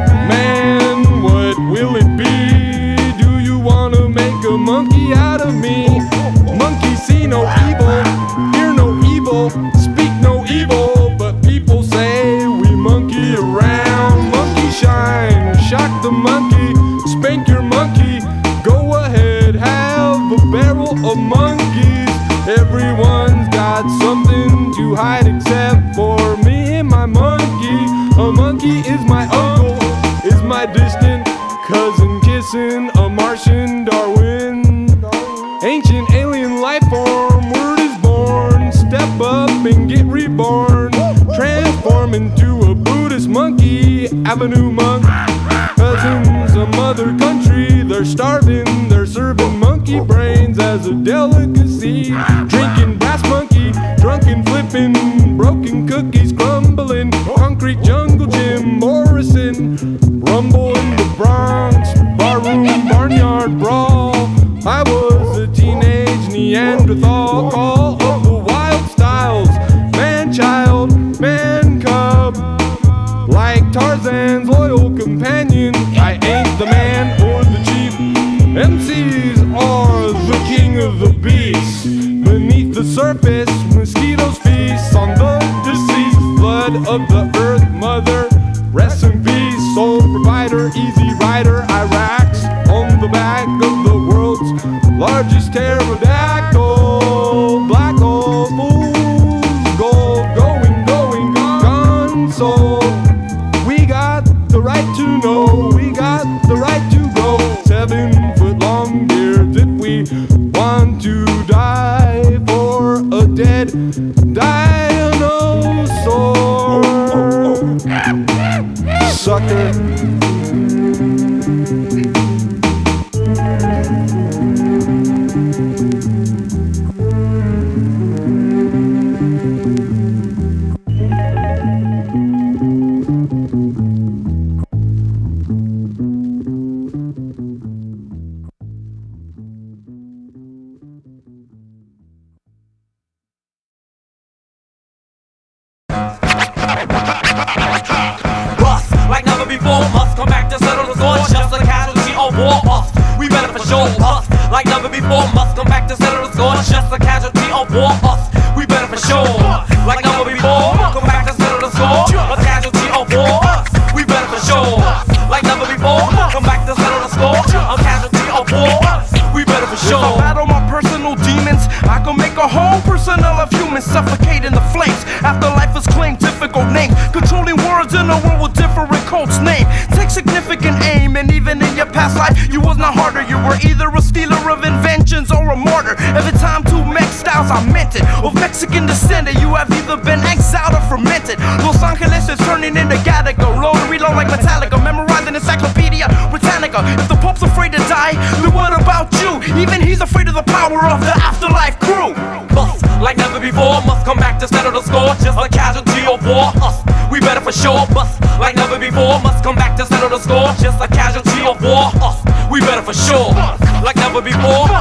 Man, what will it be? Do you wanna make a monkey out of me? Monkey see no evil, hear no evil, speak no evil, but people say we monkey around. Monkey shine, shock the monkey, spank your monkey. Go ahead, have a barrel of monkeys. Everyone's got something to hide except for me and my monkey. A monkey is my uncle, is my distant cousin, kissing a Martian Darwin. Ancient alien life form, word is born. Step up and get reborn. Transform into a Buddhist monkey, avenue monk. Cousins of mother country, they're starving. They're serving monkey brains as a delicacy. Drinking brass monkey, drunken flipping, broken cookies crumbling. Concrete jungle gym, Morrison, rumble in the Bronx, barroom, barnyard brawl. I was a teenage Neanderthal, call of the wild styles. Man child, man cub, like Tarzan's loyal companion. I ain't the man or the chief. M Cs are the king of the beasts. Beneath the surface, mosquitoes feast on the deceased. Blood of the earth mother, rest in peace. Soul provider, easy rider, Iraq's on the back of the world's largest pterodactyl. Black hole fools, gold, going, going, gone soul. We got the right to know, we got the right to go. Seven foot long beards if we want to die for a dead dinosaur. Sucker. Must come back to settle the score, just a casualty of war. Us, we better for sure. Us, like never before, must come back to settle the score, just a casualty of war. Us, we better for sure. Like never before, come back to settle the score, a casualty of war. Us, we better for sure. Like never before, come back to settle the score, a casualty of war. Us, we better for sure. If I battle my personal demons, I can make a whole personnel of humans suffocate in the flames. Afterlife is claimed, difficult name, controlling words in a world with different codes name. Take significant aim, and even in your past life, you was not harder. You were either a stealer of inventions or a martyr. Every time two Mex styles I meant it. Of Mexican descent, you have either been exiled or fermented. Los Angeles is turning into Gattaca, load and reload like Metallica, memorizing Encyclopedia Britannica. If the Pope's afraid to die, then what about you? Even he's afraid of the power of the afterlife crew. Bust like never before, must come back to settle the score, just a casualty of war. Us, we better for sure. Bust like never before, must come back to settle the score, just a casualty of war. Us, we better for sure. Like never before, come back to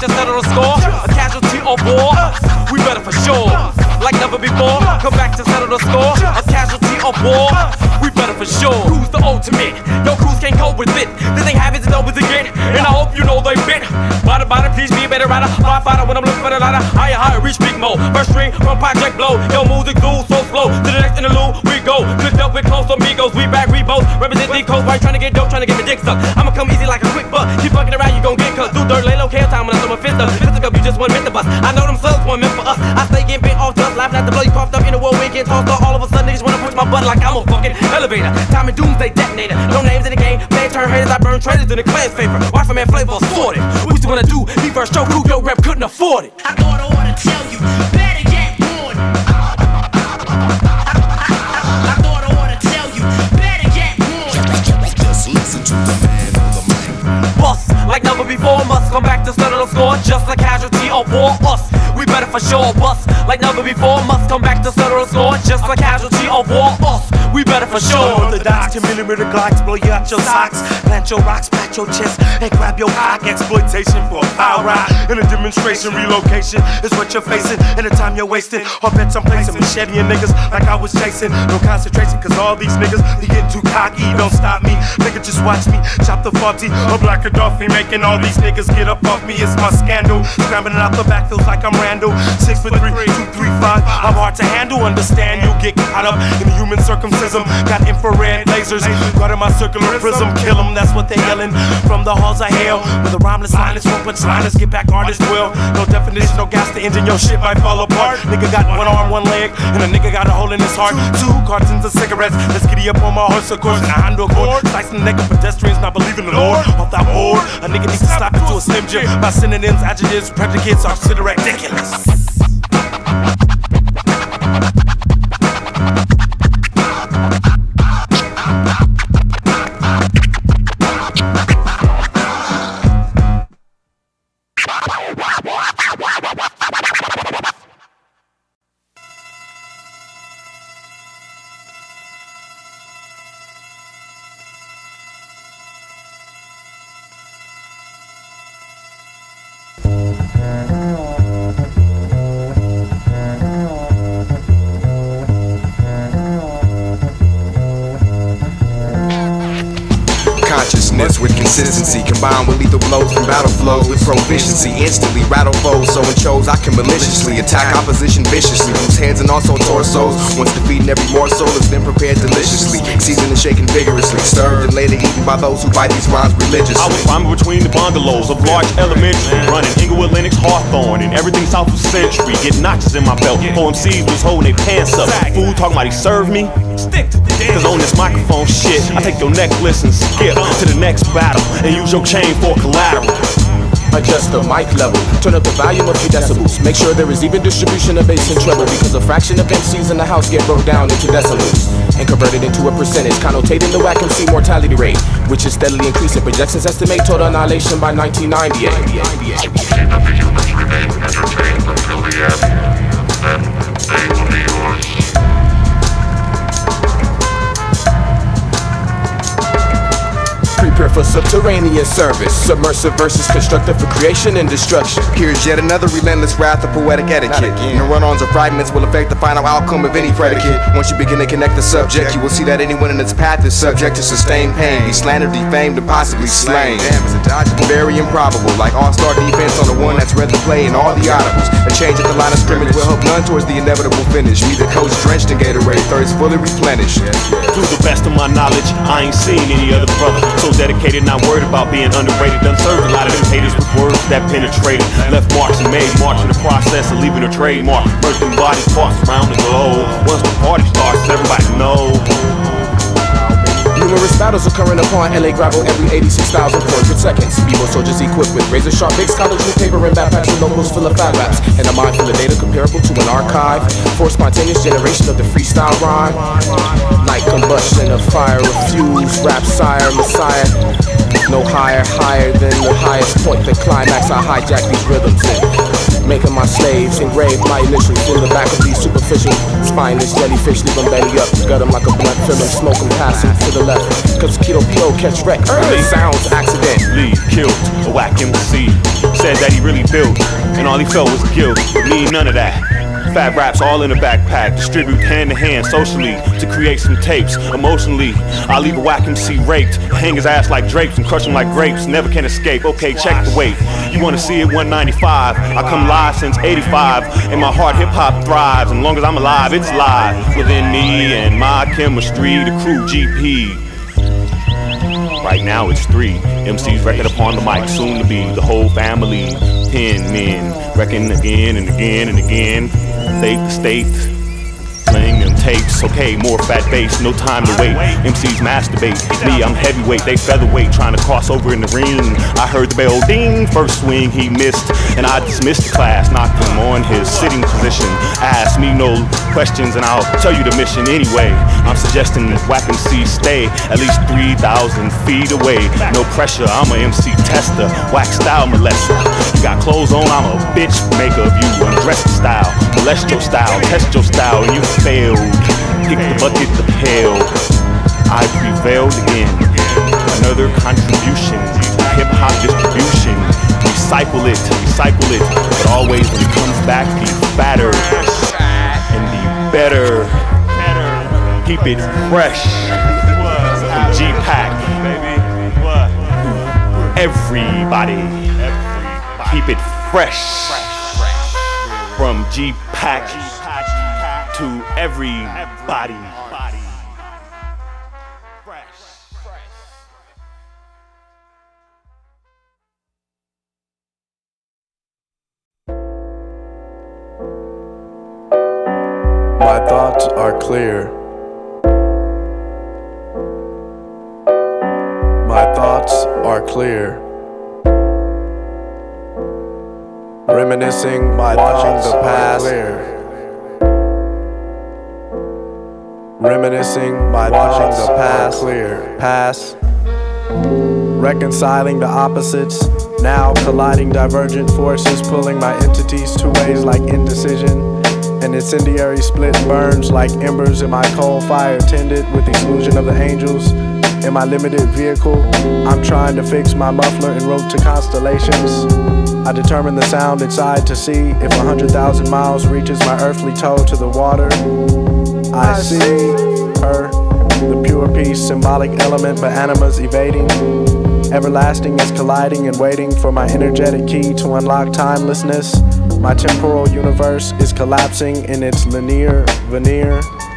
to settle the score. A casualty or war, we better for sure. Like never before, come back to settle the score. A casualty or war, we better for sure. Who's the ultimate? Yo, crews can't cope with it. This ain't habits, it's over again. And I hope you know they bit. Bada bada, please be a better rider. Fly fighter when I'm looking for the ladder. Higher, higher, reach big mode. First string from Project Blow. Yo, music dude, so slow. To the next interlude, we go. Good up with close amigos. We back, we both. Represent the coast, right? Trying to get dope, trying to get my dick sucked. I'ma come easy like a quick buck. Keep fucking around, you gon' get cut. Do dirt, lay low, care time when I throw my fist up. Fist up, you just one meant to bust. I know them slugs one meant for us. I stay getting bent off dust, laughing at the blow you coughed up in the world. We get tossed up. All of a sudden, niggas wanna push my butt like I'm a fucking elevator. Time and doomsday detonator. No names in the game. Play turn haters, I burn traitors in the clan's favor. Watch for man flavor assorted. What you wanna do? Me first show crew, your rep couldn't afford it. I thought I ought to tell you, better get warned. I thought I ought to tell you, better get warned. Just listen to the man on the mic. Bust like never before, must come back to settle the score. Just a casualty of war, us. We better for sure. Bust like never before, must come back to settle the score. Just a casualty of war, us. We better for sure. Orthodox, ten millimeter Glocks, blow you out your socks. Plant your rocks, pat your chest, and grab your cock. Exploitation for a power ride. In a demonstration, relocation is what you're facing. And the time you're wasting, or bet I'm placing machete in niggas like I was chasing. No concentration, cause all these niggas, they getting too cocky. Don't stop me, nigga, just watch me. Chop the forty, or Black Gaddafi, making all these niggas get up off me. It's my scandal. Scrambling out the back feels like I'm Randall. Six foot three, two, three, five. I'm hard to handle, understand. You'll get caught up in the human circumcision. Got infrared lasers, guarding my circular prism. Kill them, that's what they yelling from the halls of hell. With a rhymeless line, it's one punchliners, get back artists will. No definition, no gas, the engine, your shit might fall apart. Nigga got one arm, one leg, and a nigga got a hole in his heart. Two cartons of cigarettes, let's giddy up on my horse, of course, and a handle cord. Slicing the neck of pedestrians, not believing the Lord. Off that board, a nigga needs to stop into a slim jim. My synonyms, adjectives, predicates are considered ridiculous. With consistency, combined with lethal blows from battle flows with proficiency, instantly rattle foes. So in shows I can maliciously attack opposition viciously, lose heads and also torsos. Once defeating every morsel is then prepared deliciously, seasoned and shaken vigorously, stirred and later eaten by those who bite these rhymes religiously. I was climbing between the bungalows of large elementary, running Inglewood, Lennox, Hawthorne, and everything south of Century. Get notches in my belt. O M Cs was holding their pants up. Fool talking about he served me. Stick to the Cause on this microphone shit, I take your necklace and skip to the next battle and use your chain for collateral. Adjust the mic level, turn up the volume a few decibels. Make sure there is even distribution of bass and treble, because a fraction of M Cs in the house get broke down into decimals and converted into a percentage, connotating the whack M C mortality rate, which is steadily increasing. Projections estimate total annihilation by nineteen ninety-eight. Prepare for subterranean service, submersive versus constructive for creation and destruction. Here's yet another relentless wrath of poetic etiquette. And run-ons or fragments will affect the final outcome of any predicate. Once you begin to connect the subject, you will see that anyone in its path is subject to sustained pain, be slandered, defamed, and possibly slain. Very improbable, like all-star defense on the one that's read the play and all the audibles. A change at the line of scrimmage will help none towards the inevitable finish. Me, the coach, drenched in Gatorade, thirst fully replenished. To the best of my knowledge, I ain't seen any other brother so dedicated, not worried about being underrated. Done served a lot of them haters with words that penetrated. Left marks and made marks in the process of leaving a trademark. Birthing body parts around the globe. Once the party starts, everybody knows. Numerous battles occurring upon L A gravel every eighty-six thousand four hundred seconds. B-boy soldiers equipped with razor sharp big scholarly paper and backpacks with notebooks full of fat raps, and a mind full of data comparable to an archive for spontaneous generation of the freestyle rhyme. Like combustion of fire, refuse, rap sire, messiah. No higher, higher than the highest point, the climax. I hijack these rhythms and making my my slaves. Engraved my initials in the back of these superficial spineless jellyfish. Leave them belly up, gut them like a blunt, fill them, smoke them, pass them to the left. Cause Keto P O catch wreck, early sounds accident. Lee killed a whack M C. Said that he really built, and all he felt was guilt. Me, none of that. Fat raps all in a backpack, distribute hand to hand socially to create some tapes. Emotionally, I leave a whack M C raped, hang his ass like drapes and crush him like grapes. Never can escape. Okay, check the weight. You wanna see it? one ninety-five. I come live since eighty-five, and my heart hip hop thrives. And long as I'm alive, it's live within me and my chemistry. The crew G P. Right now it's three M Cs record upon the mic, soon to be the whole family. Ten men, wrecking again and again and again. State to state, playing them tapes. Okay, more fat bass, no time to wait. M Cs masturbate. Me, I'm heavyweight, they featherweight, trying to cross over in the ring. I heard the bell ding, first swing he missed, and I dismissed the class, knocked him on his sitting position. Ask me no questions and I'll tell you the mission anyway. I'm suggesting that whack M C stay at least three thousand feet away. No pressure, I'm a M C tester, whack style molester. You got clothes on, I'm a bitch maker of you. Undress the style, molest your style, test your style, and you failed. Kick the bucket, the pail. I prevailed again. Another contribution to hip hop distribution. Recycle it, recycle it, but always when it comes back, be fatter and be better. Keep it fresh. G-Pack. Everybody. Keep it fresh. From G-Pack to everybody. My thoughts are clear. My thoughts are clear. Reminiscing, my watching the past. Reminiscing, my watching the past. Clear. Past. Reconciling the opposites. Now colliding divergent forces, pulling my entities two ways like indecision. An incendiary split burns like embers in my coal fire tended with exclusion of the angels. In my limited vehicle, I'm trying to fix my muffler en route to constellations. I determine the sound inside to see if a hundred thousand miles reaches my earthly toe to the water. I see her, the pure peace, symbolic element, but animas evading. Everlasting is colliding and waiting for my energetic key to unlock timelessness. My temporal universe is collapsing in its linear veneer.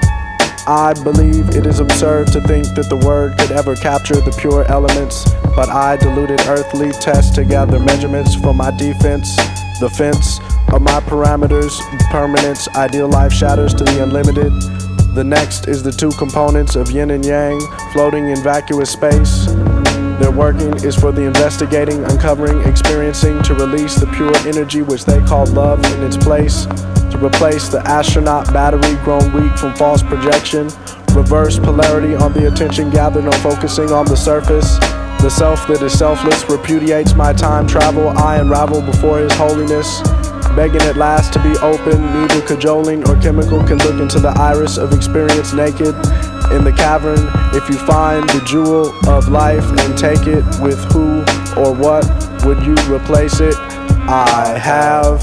I believe it is absurd to think that the word could ever capture the pure elements, but I, diluted earthly, test together measurements for my defense. The fence of my parameters, permanence, ideal life shatters to the unlimited. The next is the two components of yin and yang, floating in vacuous space. Their working is for the investigating, uncovering, experiencing, to release the pure energy which they call love in its place, to replace the astronaut battery grown weak from false projection, reverse polarity on the attention gathered on focusing on the surface. The self that is selfless repudiates my time travel, I unravel before his holiness, begging at last to be open. Neither cajoling or chemical can look into the iris of experience naked. In the cavern, if you find the jewel of life and take it, with who or what would you replace it? I have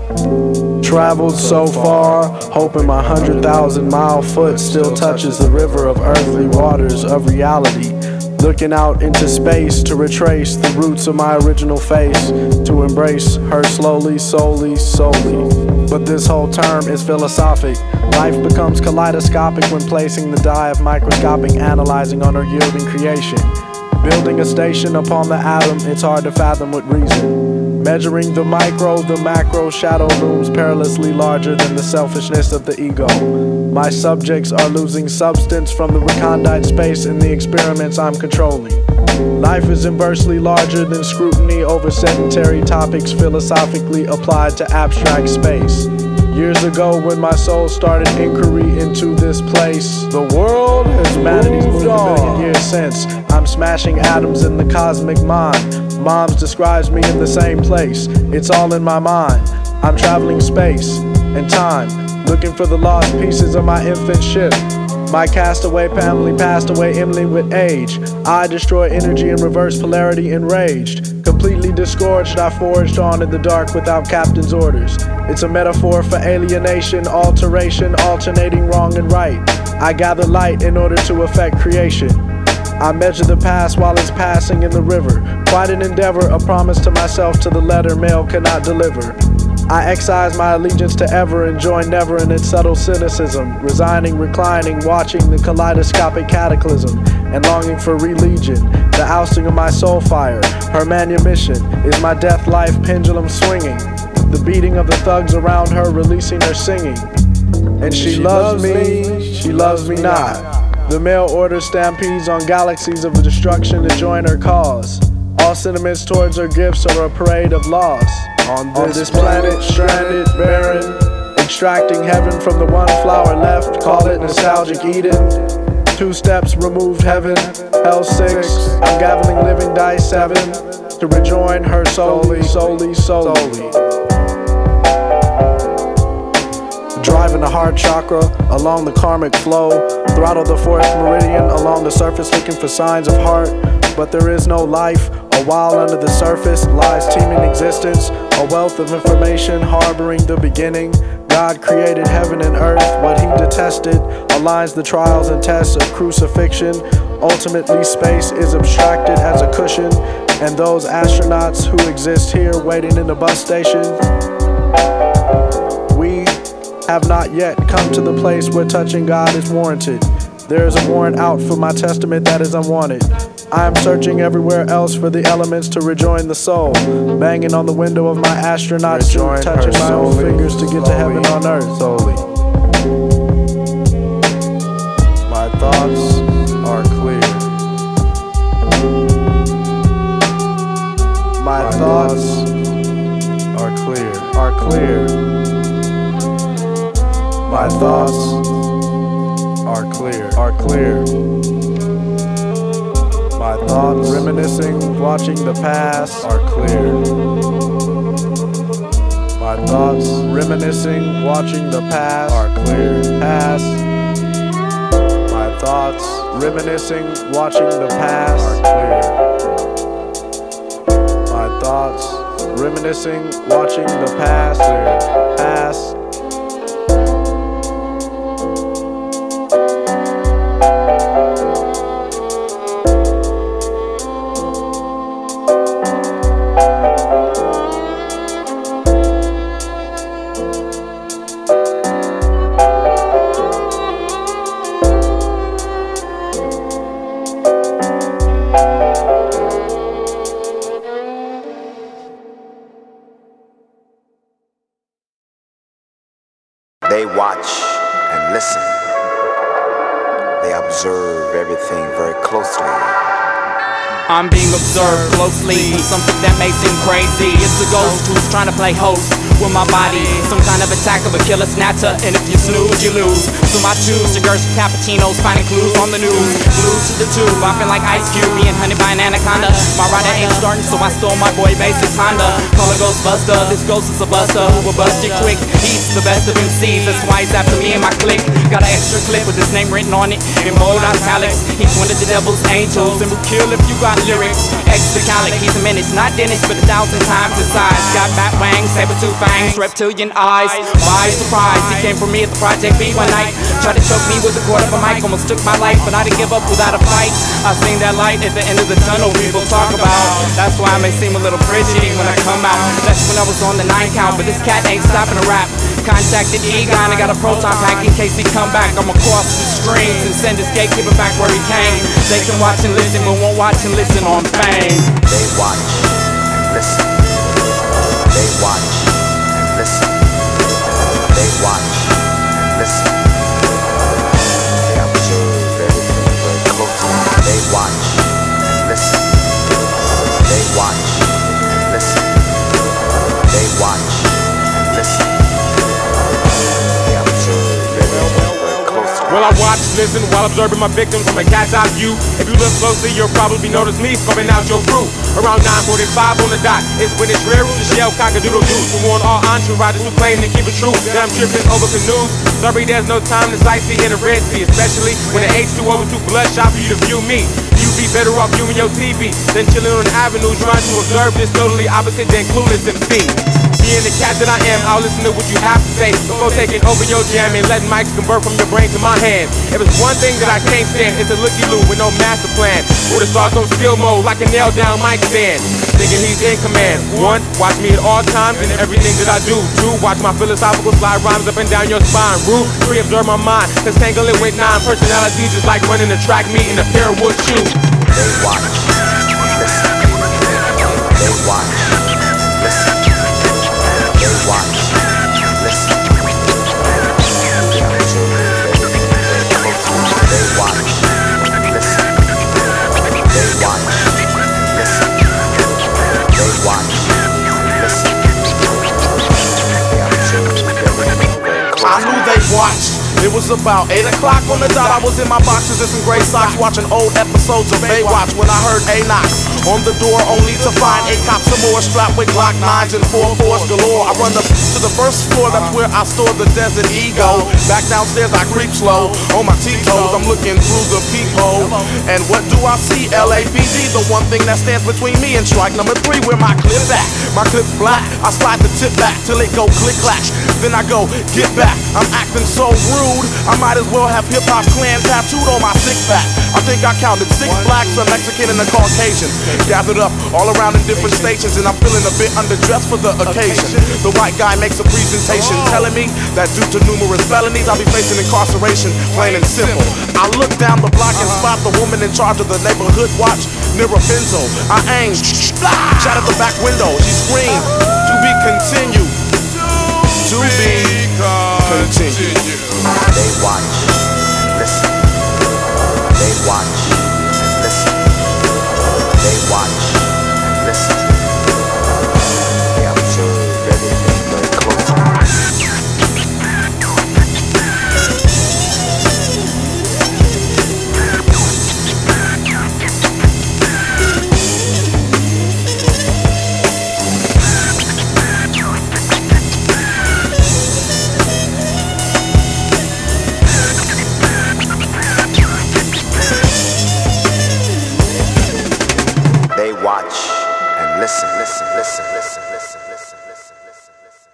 traveled so far, hoping my hundred thousand mile foot still touches the river of earthly waters of reality. Looking out into space to retrace the roots of my original face, to embrace her slowly, solely, solely. But this whole term is philosophic. Life becomes kaleidoscopic when placing the die of microscopic analyzing on her yielding creation. Building a station upon the atom, it's hard to fathom with reason. Measuring the micro, the macro shadow looms perilously larger than the selfishness of the ego. My subjects are losing substance from the recondite space in the experiments I'm controlling. Life is inversely larger than scrutiny over sedentary topics philosophically applied to abstract space. Years ago when my soul started inquiry into this place, the world has humanity's moved a billion years since. I'm smashing atoms in the cosmic mind. Moms describes me in the same place. It's all in my mind. I'm traveling space and time, looking for the lost pieces of my infant ship. My castaway family passed away Emily with age. I destroy energy in reverse polarity enraged. Completely disgorged, I forged on in the dark without captain's orders. It's a metaphor for alienation, alteration, alternating wrong and right. I gather light in order to affect creation. I measure the past while it's passing in the river. Quite an endeavor, a promise to myself to the letter mail cannot deliver. I excise my allegiance to ever and join never in its subtle cynicism, resigning, reclining, watching the kaleidoscopic cataclysm, and longing for religion, the ousting of my soul fire. Her manumission is my death life pendulum swinging, the beating of the thugs around her releasing her singing. And she, she loves me, she loves me not. The mail order stampedes on galaxies of destruction to join her cause. All sentiments towards her gifts are a parade of loss. On this, On this planet, stranded, barren, extracting heaven from the one flower left, call it nostalgic Eden. Two steps removed heaven, hell six, I'm gathering living dice seven, to rejoin her solely, solely, solely. Driving the heart chakra along the karmic flow, throttle the fourth meridian along the surface looking for signs of heart, but there is no life. A while under the surface lies teeming existence, a wealth of information harboring the beginning. God created heaven and earth, what he detested aligns the trials and tests of crucifixion. Ultimately space is abstracted as a cushion, and those astronauts who exist here waiting in the bus station, we have not yet come to the place where touching God is warranted. There is a warrant out for my testament that is unwanted. I am searching everywhere else for the elements to rejoin the soul, banging on the window of my astronaut suit, touching my own fingers to get to heaven on earth. Solely. My thoughts are clear. My thoughts are clear. Are clear. My thoughts are clear. Are clear. My thoughts, reminiscing, watching the past, are clear. My thoughts, reminiscing, watching the past, are clear. Past. My thoughts, reminiscing, watching the past, are clear. My thoughts, reminiscing, watching the past, clear. Past. They watch and listen. They observe everything very closely. I'm being observed closely, something that may seem crazy. It's a ghost who's trying to play host with my body. Some kind of attack of a killer snatcher, and if you snooze, you lose. So I choose to Gersh cappuccinos, finding clues on the news. Glued to the tube, I feel like Ice Cube being hunted by an anaconda. My rider ain't starting, so I stole my boy Bass's Honda. Call a Ghostbuster, this ghost is a buster who will bust you quick. He's the best of M Cs, that's why he's after me and my clique. Got an extra clip with his name written on it in bold italics. He's one of the devil's angels and will kill if you got lyrics. Extracalic, he's a menace, not Dennis, but a thousand times his size. Got bat wings, saber-tooth fangs, reptilian eyes. By surprise, he came for me at the Project B one night. Tried to choke me with a quarter of a mic, almost took my life, but I didn't give up without a fight. I seen that light at the end of the tunnel people talk about. That's why I may seem a little frigid when I come out. That's when I was on the nine count, but this cat ain't stopping to rap. Contacted Egon, I got a proton pack in case he come back. I'ma cross the streams and send his gatekeeper back where he came. They can watch and listen, but won't watch and listen on fame. They watch and listen. They watch and listen. They watch and listen. They observe everything very closely. They watch and listen. They watch and listen. They watch and listen. Well, I watch, listen, while observing my victims from a cat's eye view. If you look closely, you'll probably notice me scoping out your crew. Around nine forty-five on the dot, it's when it's rare to shell cock-a-doodle doo. To warn all entourages who claim to keep it true that I'm tripping over canoes. Sorry, there's no time to sightsee in the Red Sea, especially when the H two O is too bloodshot for you to view me. You be better off viewing your T V than chilling on the avenue trying to observe this totally opposite than clueless M C. Being the cat that I am, I'll listen to what you have to say before taking over your jam and letting mics convert from your brain to my hand. If it's one thing that I can't stand, it's a looky-loo with no master plan, or the starts on skill mode like a nail-down mic stand. Thinking he's in command. One, watch me at all times in everything that I do. Two, watch my philosophical slide rhymes up and down your spine. Rule, three, observe my mind, cause tangle it with nine personalities just like running a track meet in a pair of wood shoes. They watch, listen. They watch, listen. They watch, listen. They watch, listen. They watch, listen. They watch, listen. I knew they watched. It was about eight o'clock on the dot. I was in my boxes and some gray socks watching old episodes of Baywatch when I heard a knock on the door, only to find eight cops some more strapped with Glock nines and four fours galore. I run up to the first floor, that's where I store the Desert Ego. Back downstairs I creep slow on my T-toes. I'm looking through the peephole, and what do I see? L A P D, the one thing that stands between me and strike number three. Where my clip at? My clip's black. I slide the tip back till it go click clash. Then I go get back. I'm acting so rude, I might as well have hip hop clan tattooed on my six pack. I think I counted six blacks, a Mexican, and a Caucasian gathered up all around in different stations, and I'm feeling a bit underdressed for the occasion. The white guy makes a presentation telling me that due to numerous felonies I'll be facing incarceration, plain and simple. I look down the block and spot the woman in charge of the neighborhood watch near a Benzo. I aim, shot at the back window. She screamed, "To be continued, to be continued." They watch, listen. They watch, listen. They watch, listen. They observe everything very closely. Watch and listen, listen, listen, listen, listen, listen, listen, listen, listen.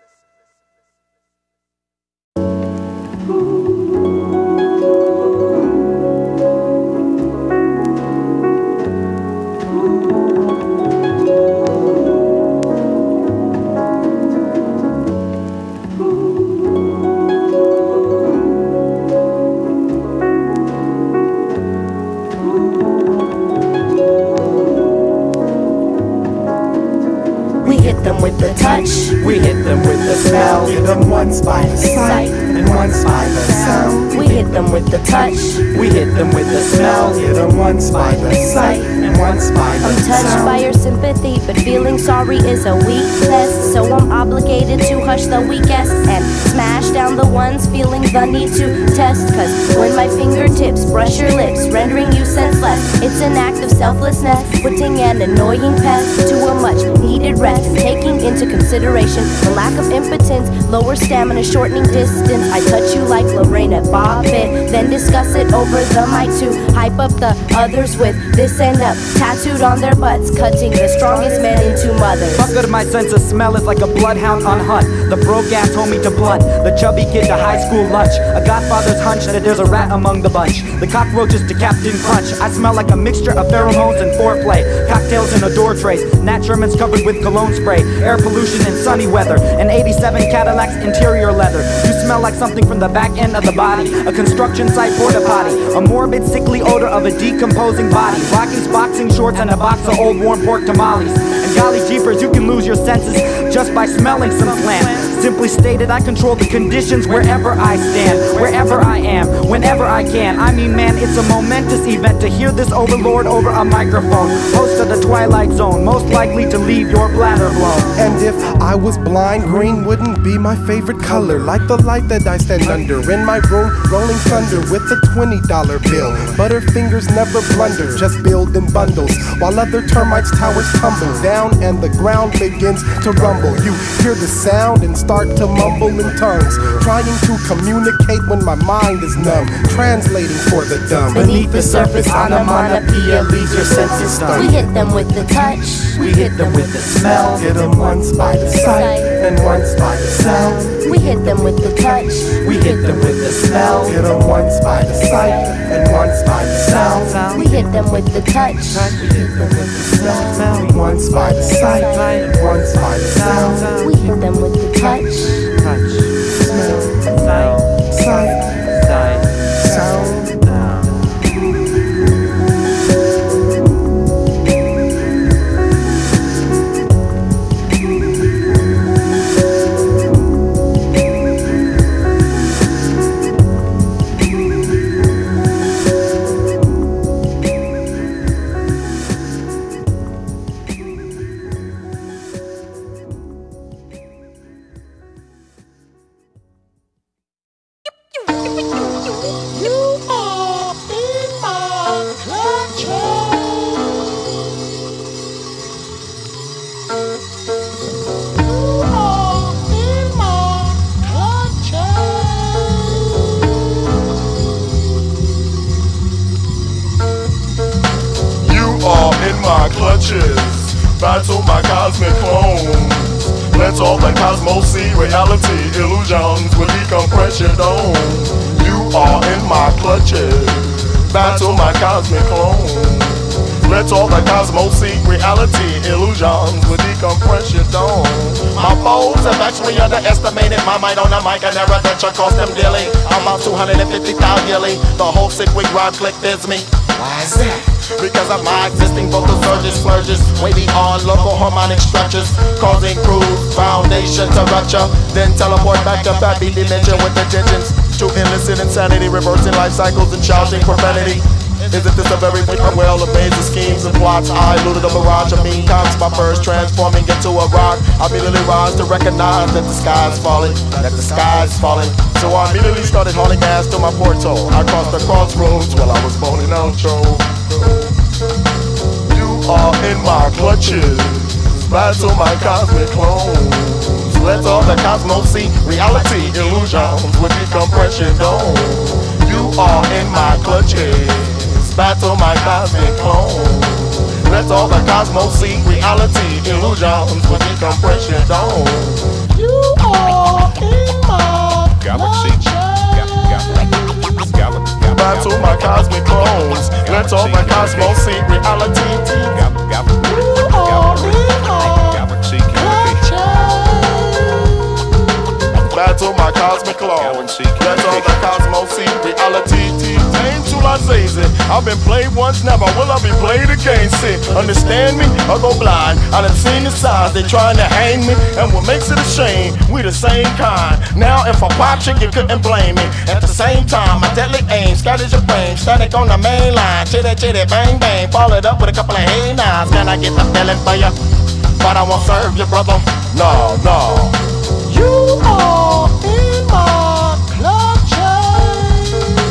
With the touch, we hit them with the smell. Hit them once by the sight and once by the sound. We hit them with the touch, we hit them with the smell. Hit them once by the sight and once by the sound. I'm touched by your sympathy, but feeling sorry is a weakness. So I'm obligated to hush the weakest and smash down the ones feeling the need to test. Cause when my fingertips brush your lips, rendering you senseless, it's an act of selflessness, putting an annoying pest to a much needed rest. Taking into consideration the lack of impotence, lower stamina, shortening distance. I touch you like Lorena Bobbitt, then discuss it over the mic to hype up the others with this end up tattooed on their butts, cutting the strongest men into mothers. How good my sense of smell is like a bloodhound on hunt. The broke ass homie to blunt, the chubby kid to high school lunch. A godfather's hunch that there's a rat among the bunch. The cockroaches to Captain Crunch. I smell like a mixture of pheromones and foreplay. Cocktails in a door trays, Nat Sherman's covered with cologne spray. Air pollution and sunny weather, an eighty-seven Cadillac's interior leather. You smell like something from the back end of the body, a construction site porta potty, a morbid sickly odor of a decomposing body. Rockies boxing shorts and a box of old warm pork tamales. And golly jeepers, you can lose your senses just by smelling some slam. Simply stated, I control the conditions wherever I stand, wherever I am, whenever I can. I mean, man, it's a momentous event to hear this overlord over a microphone. Host of the Twilight Zone, most likely to leave your bladder blown. And if I was blind, green wouldn't be my favorite color. Like the light that I stand under in my room, rolling thunder with a twenty dollar bill. Butterfingers never blunder, just build in bundles, while other termites' towers tumble down and the ground begins to rumble. You hear the sound and start to mumble in tongues, trying to communicate when my mind is numb, translating for the dumb. Beneath the surface, onomatopoeia leaves your senses stunned. We hit them with the touch, we hit them with the smell. Hit them once by the sight and once by the sound. We hit them with the touch, we hit them with the smell. Hit them once by the sight and once by the sound. We hit them with the touch, we hit them with the smell. Once by the sight and once by the sound. We hit them with the touch, touch, smell, sight, sight, sight, sound. Battle my cosmic clones. Let's all the cosmos see reality. Illusions will decompress your dome. You are in my clutches. Battle my cosmic clones. Let's all the cosmos see reality. Illusions will decompress your dome. My foes have actually underestimated my might on the mic. An error that you cost them dearly. I'm about two hundred fifty thousand yearly. The whole sick week rhyme click fits me. Why is that? Because of my existing vocal surges, splurges way beyond local harmonic structures, causing grooves, foundation to rupture, then teleport back to Babby dimension with intentions to illicit insanity, reversing life cycles and shouting profanity. Isn't this a very well amazing schemes and plots? I eluded a barrage of mean cops by first transforming into a rock. I immediately rise to recognize that the sky's falling, that the sky's falling. So I immediately started hauling ass to my portal. I crossed the crossroads while I was boning outro. You are in my clutches. Battle my cosmic clones. Let all the cosmos see reality. Illusions with decompression dome. You are in my clutches. Battle my cosmic clones. Let all the cosmos see reality. Illusions with decompression dome. You are in my clutches. Battle my cosmic clones. Let all the cosmos see reality. You are in my clutches. Battle my cosmic clones. Let all the cosmos see reality. I've been played once, never will I be played again. See, understand me or go blind. I done seen the signs, they trying to hang me. And what makes it a shame, we the same kind. Now if I pop you, you couldn't blame me. At the same time, my deadly aim scatters your brain. Static on the main line, chitty chitty bang bang. Followed up with a couple of hey nines. Can I get the feeling for ya? But I won't serve you, brother. No, no. You are in my clutches.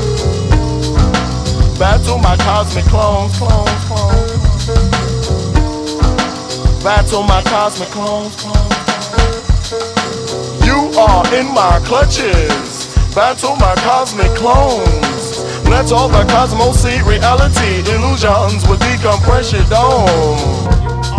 Battle my cosmic clones, clones, clones. Battle my cosmic clones, clones. You are in my clutches. Battle my cosmic clones. Let all the cosmos see reality. Illusions with decompression dome.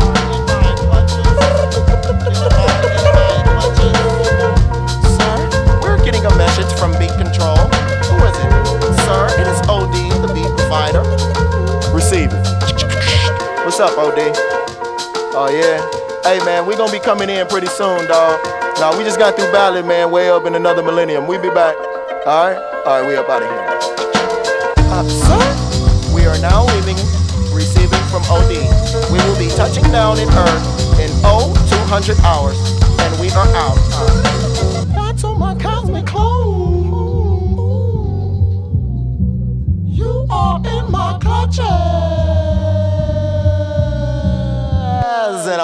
Sir, we're getting a message from Beat Control. Who is it? Sir, it is O D, the beat provider. Receive it. What's up, O D? Oh yeah. Hey man, we gonna be coming in pretty soon, dawg. Now we just got through battling, man, way up in another millennium. We be back. Alright? Alright, we up out of here. Uh, sir, we are now leaving, receiving from O D. We will be touching down in Earth in oh two hundred hours, and we are out. Uh,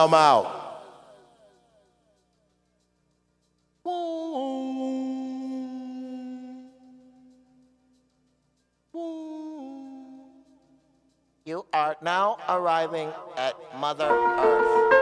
I'm out. You are now arriving at Mother Earth.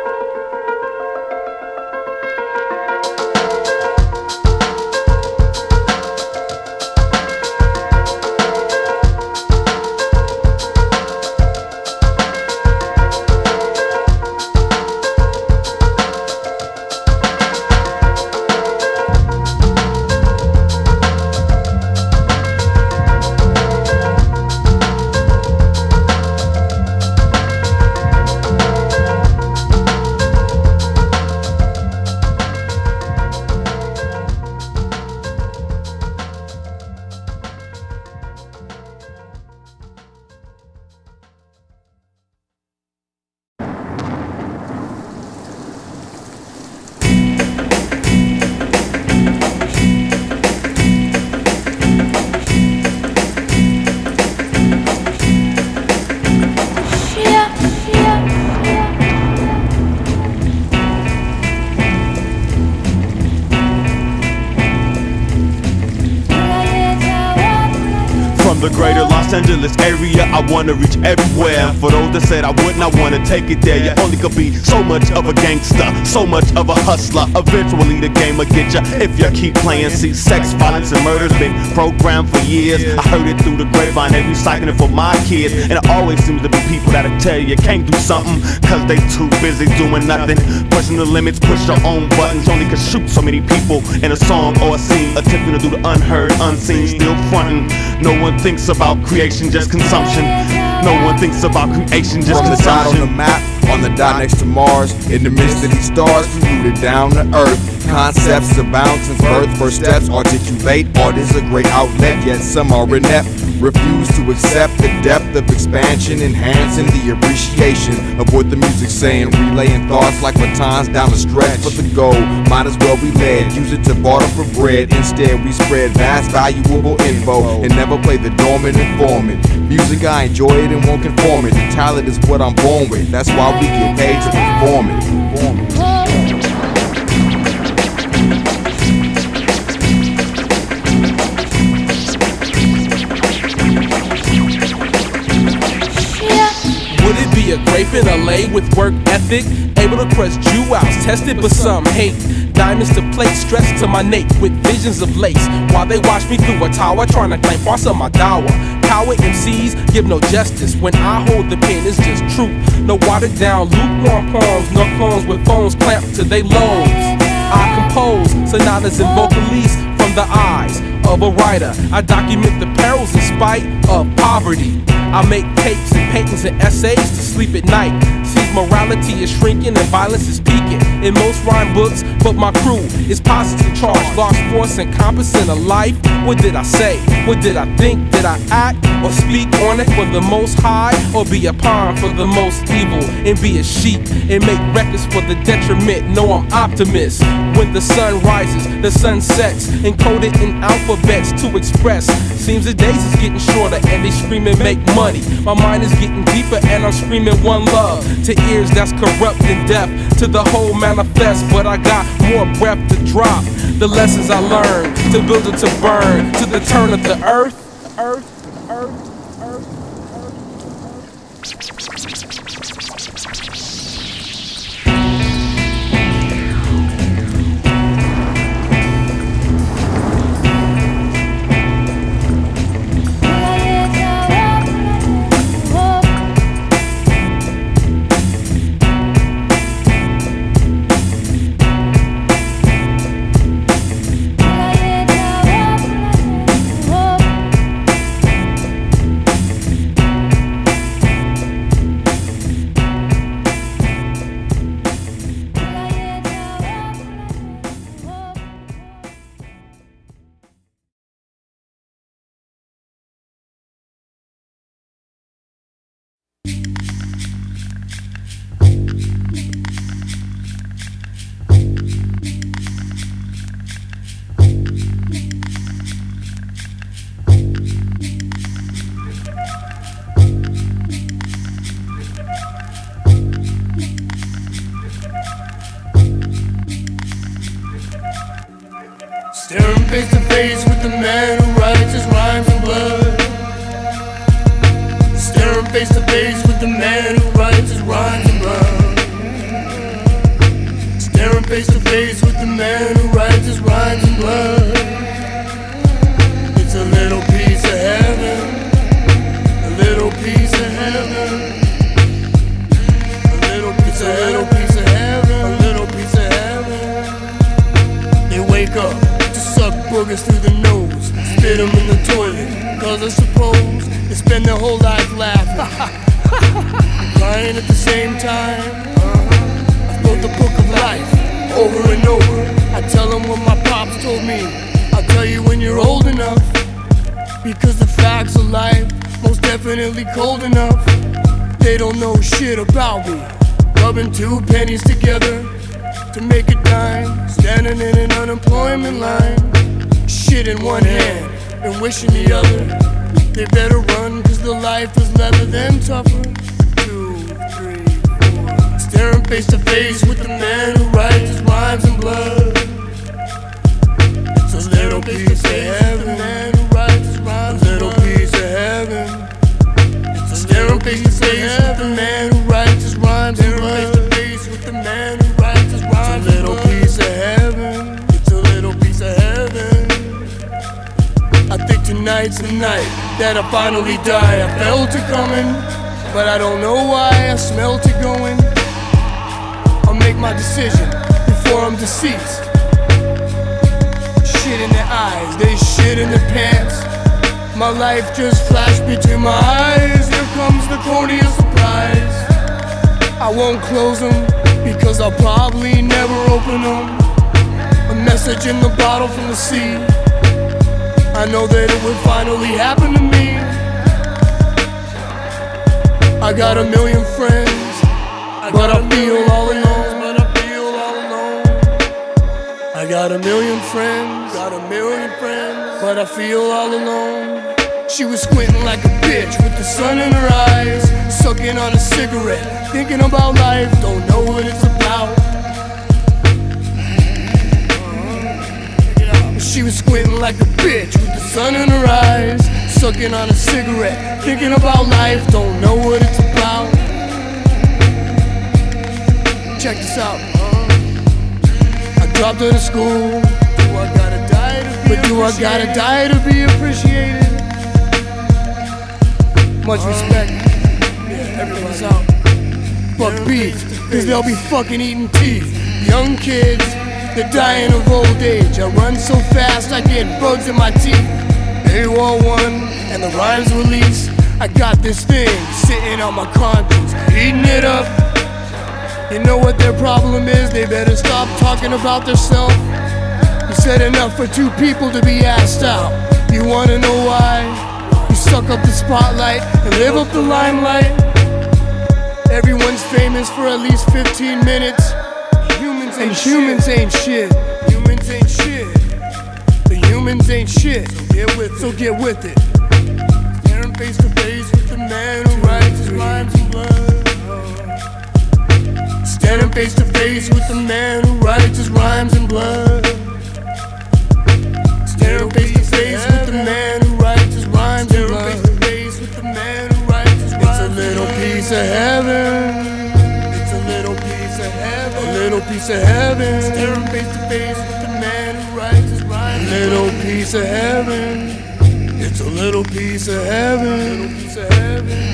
The greater Los Angeles area, I wanna reach everywhere. For those that said I wouldn't, I wanna take it there. You only could be so much of a gangster, so much of a hustler. Eventually the game will get ya if you keep playing. See, sex, violence, and murder's been programmed for years. I heard it through the grapevine, they recycling it for my kids. And it always seems to be people that'll tell you you can't do something, cause they too busy doing nothing. Pushing the limits, push your own buttons. Only can shoot so many people in a song or a scene. Attempting to do the unheard, unseen, still fronting. No one thinks about creation, just consumption. No one thinks about creation, just From the dot consumption. on the map, on the dot next to Mars, in the midst of these stars, we rooted down to earth. Concepts abound since birth, first steps articulate. Art is a great outlet, yet some are inept. Refuse to accept the depth of expansion, enhancing the appreciation of what the music's saying. Relaying thoughts like batons down the stretch for the goal. Might as well be led, use it to barter for bread. Instead we spread vast valuable info and never play the dormant informant. Music, I enjoy it and won't conform it. The talent is what I'm born with, that's why we get paid to perform it. Perform it. Would it be a grape in L A with work ethic? Able to crush jewels, tested but some hate. Diamonds to plate, stressed to my nape with visions of lace. While they watch me through a tower, trying to claim parts of my dower. Coward M Cs give no justice. When I hold the pen, it's just truth. No watered down, lukewarm poems, no clones with phones clamped to they lobes. I compose sonatas and vocalises from the eyes of a writer. I document the perils in spite of poverty. I make tapes and paintings and essays to sleep at night. Sees morality is shrinking and violence is peaking in most rhyme books, but my crew is positive charged. Lost force and compass in a life. What did I say? What did I think? Did I act or speak on it for the most high? Or be a pawn for the most evil and be a sheep and make records for the detriment? No, I'm optimist. When the sun rises, the sun sets, encoded in alphabets to express. Seems the days is getting shorter and they screaming make money. My mind is getting deeper and I'm screaming one love to ears that's corrupt and deaf, to the whole manifest. But I got more breath to drop. The lessons I learned to build it to burn, to the turn of the earth, earth, earth, earth, Staring face to face with the man who writes his rhymes in blood. Staring face to face with the man who writes his rhymes in blood. Staring face to face with the man who writes his rhymes in blood. It's a little piece of heaven, a little piece of heaven, a little piece of a little piece of heaven, a little piece of heaven. They wake up to suck boogers through the nose, spit them in the toilet, cause I suppose they spend their whole life laughing, crying at the same time. I wrote the book of life over and over. I tell them what my pops told me. I'll tell you when you're old enough, because the facts of life most definitely cold enough. They don't know shit about me, rubbing two pennies together to make a dime, standing in an unemployment line, shit in one hand and wishing the other. They better run, cause the life is leather than tougher. Two, three, four. Staring face to face with the man who writes his rhymes in blood. It's a little piece of heaven, man who writes his rhymes, a little piece of heaven. It's a staring face to face with the man who writes his rhymes in blood. Face to face with the man who writes his rhymes in blood. It's a little piece of heaven. It's a little piece of heaven. I think tonight's the night that I finally die. I felt it coming, but I don't know why. I smelt it going. I'll make my decision before I'm deceased. Shit in their eyes, they shit in their pants. My life just flashed between my eyes. Here comes the corniest surprise. I won't close them, because I'll probably never open them. A message in the bottle from the sea. I know that it would finally happen to me. I got a million friends, but I feel all alone. But I feel all alone. I got a million friends, got a million friends, but I feel all alone. She was squinting like a bitch with the sun in her eyes, sucking on a cigarette, thinking about life, don't know what it's about. She was squinting like a bitch with the sun in her eyes, sucking on a cigarette, thinking about life, don't know what it's about. Check this out. I dropped out of school. Do I gotta die to be But do I gotta die to be appreciated? Much respect. Yeah, everyone's out. Fuck beef, cause they'll be fucking eating teeth. Young kids, they're dying of old age. I run so fast I get bugs in my teeth. A W O L one and the rhymes release. I got this thing sitting on my conscience, eating it up. You know what their problem is? They better stop talking about themselves. You said enough for two people to be asked out. You wanna know why? You suck up the spotlight and live up the limelight. Everyone's famous for at least fifteen minutes. Humans ain't and humans shit. ain't shit. Humans ain't shit. The humans ain't shit. So get with it. So get with it. Staring face to face with the man who writes his rhymes in blood. Standing face to face with the man who writes his rhymes in blood. Staring face to face with the man who writes his rhymes in blood. Face to face with the man who writes his rhymes. It's a little piece of heaven. It's a little piece of heaven. A little piece of heaven. Staring face to face with the man who writes his rhymes. A little piece of heaven. It's a little piece of heaven. A little piece of heaven.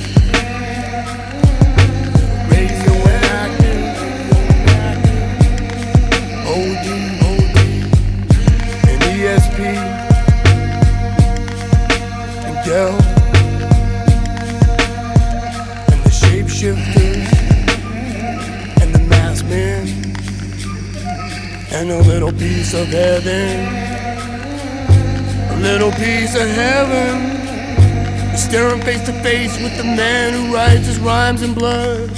O D, O D, and E S P, and Del, and the shapeshifters, and the masked men, and a little piece of heaven, a little piece of heaven, staring face to face with the man who writes his rhymes in blood.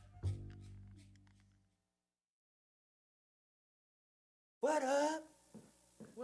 What up?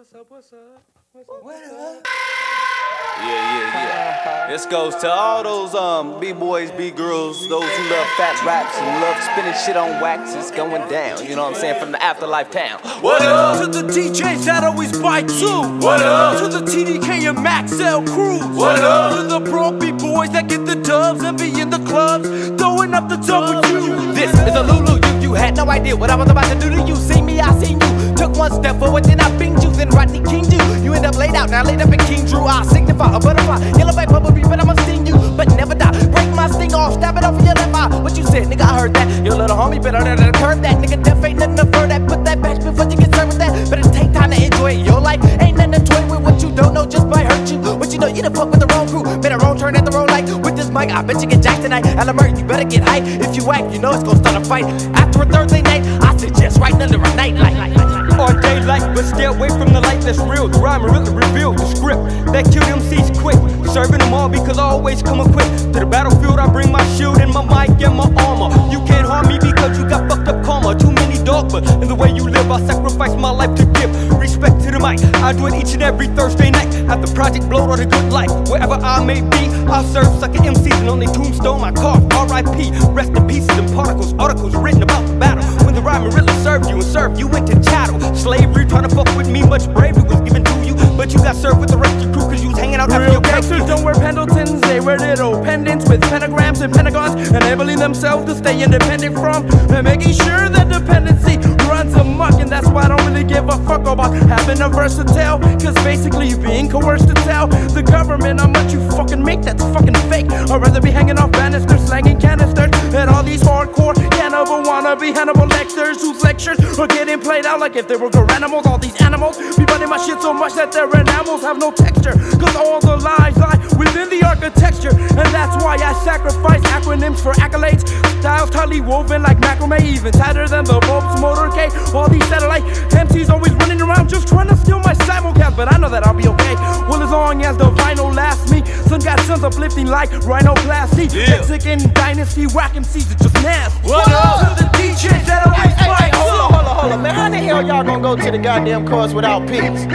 What's up, what's up? What's up, what's up? Yeah, yeah, yeah. This goes to all those um B-boys, B-girls, those who love fat raps and love spinning shit on wax. It's going down, you know what I'm saying, from the afterlife town. What up? To the D Js that always buy two. What up? To the T D K and Max L crews. What up? To the pro B-boys that get the dubs and be in the clubs, throwing up the W. This is a Lulu. You, you had no idea what I was about to do to you. See me, I seen you. Took one step forward, then I binged you, then Rodney King you. You end up laid out, now laid up in King Drew. I signify a butterfly, yellowback bumblebee, but I'ma sting you, but never die. Break my sting off, stab it off in your left eye. What you said, nigga, I heard that. Your little homie better than to curb that. Nigga, death ain't nothing to fur that. Put that back before you get served with that. Better take time to enjoy it. Your life ain't nothing to toy with. What you don't know just might hurt you. What you know, you done fuck with the wrong crew. Made a wrong turn at the wrong light. With this mic, I bet you get jacked tonight. Alamert, you better get hype. If you act, you know it's gonna start a fight. After a Thursday night, I suggest right under a night light. Or daylight, but stay away from the light that's real. The rhyme really revealed the script that killed M Cs quick. Serving them all because I always come equipped. To the battlefield I bring my shield and my mic and my armor. You can't harm me because you got fucked up karma. Too many dogma in the way you live. I sacrifice my life to give respect to the mic. I do it each and every Thursday night at the Project Bloat or the Good Life. Wherever I may be, I'll serve sucker M Cs and on their tombstone my carve R I P. Rest in pieces and particles, articles written about the battle. When the rhyme really served you and served you into chattel. Slavery trying to fuck with me, much bravery was given to you, but you got served with the rest of your crew cause you was hanging out after your gangsters don't wear Pendletons, they wear little pendants with pentagrams and pentagons, enabling themselves to stay independent from and making sure that dependency runs amok. And that's why I don't really give a fuck about having a verse to tell, cause basically you're being coerced to tell the government how much you fucking make that's fucking fake. I'd rather be hanging off banisters, slanging canisters, and all these hardcore cannibal wannabe Hannibal Lecters whose lectures are getting played out like if they were animals. All these animals be running my shit so much that their enamels have no texture, cause all the lies lie within the architecture. And that's why I sacrifice acronyms for accolades, styles tightly woven like macrame, even tighter than the Pope's motorcade. All these satellite M Cs always running around just trying to steal my simulcast, but I know that I'll be okay. Well, as long as the vinyl lasts me, sun got suns uplifting like rhinoplasty. Yeah. Mexican dynasty whack M Cs are just nasty. What up? To the D Js that always Hey, hey, fight. hold on, hold on, hold on, man. How the hell y'all gonna go to the goddamn course without peace?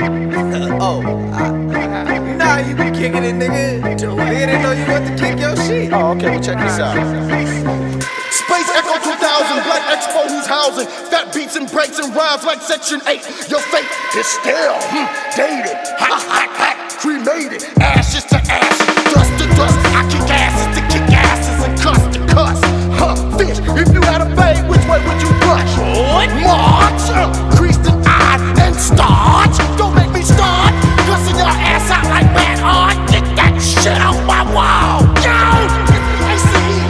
Oh, I, I, nah, you be kicking it, nigga. Nigga didn't know you want to kick your shit. Oh, okay, well check this out. Space Echo two thousand, Black Expo who's housing fat beats and breaks and rhymes like Section eight. Your fate is still hmm, dated, hot, hot, hot, cremated, ashes to ashes, dust to dust. I kick asses to kick asses and cuss to cuss. Huh, fish, if you had a fade, which way would you brush? What? March, uh, creased and eyed and starch. Don't make me start cussing your ass out like bad art. Get that shit off my wall, yo! It's the A C E,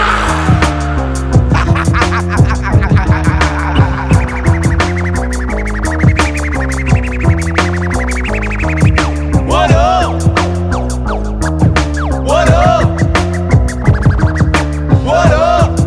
What up? What up? What up?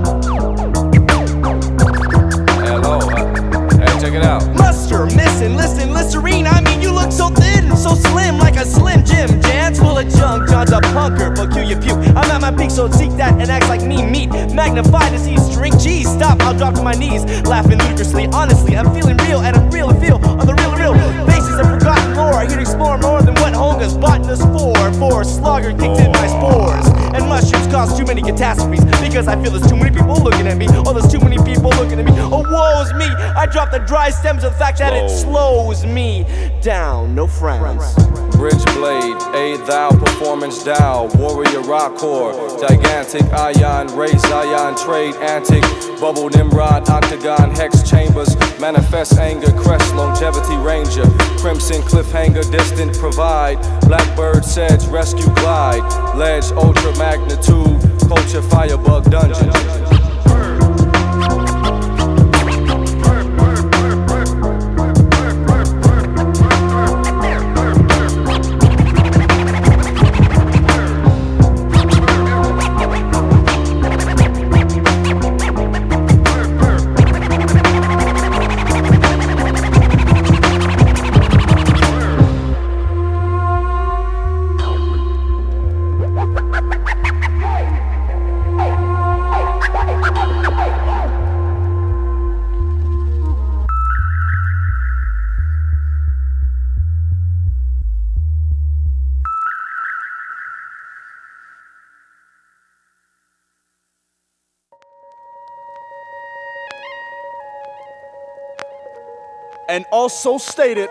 Hello, uh, hey, check it out. Luster, missing, listen, Listerine. I mean, you look so thin and so slim, like a Slim Jim. Jan's full of junk, John's a punker, peculiar puke. I'm at my peak, so seek that and act like me. Meat, magnify to see string cheese. Stop, I'll drop to my knees, laughing ludicrously. Honestly, I'm feeling real, and I'm real and feel on the real, real basis of forgotten lore. I here to explore more than what Honga's botanist for. For a slugger kicked in my spores, and mushrooms cause too many catastrophes because I feel there's too many people looking at me. Oh, there's too many people looking at me. Oh, woe's me. I drop the dry stems of the fact that it slows me down. No frowns. Bridgeblade, aid thou, performance thou, warrior rock core, gigantic ion, race ion, trade antic, bubble Nimrod, octagon, hex chambers, manifest anger, crest, longevity ranger, crimson cliffhanger, distant provide, blackbird sedge, rescue glide, ledge, ultra magnitude, culture firebug dungeon. and also stated,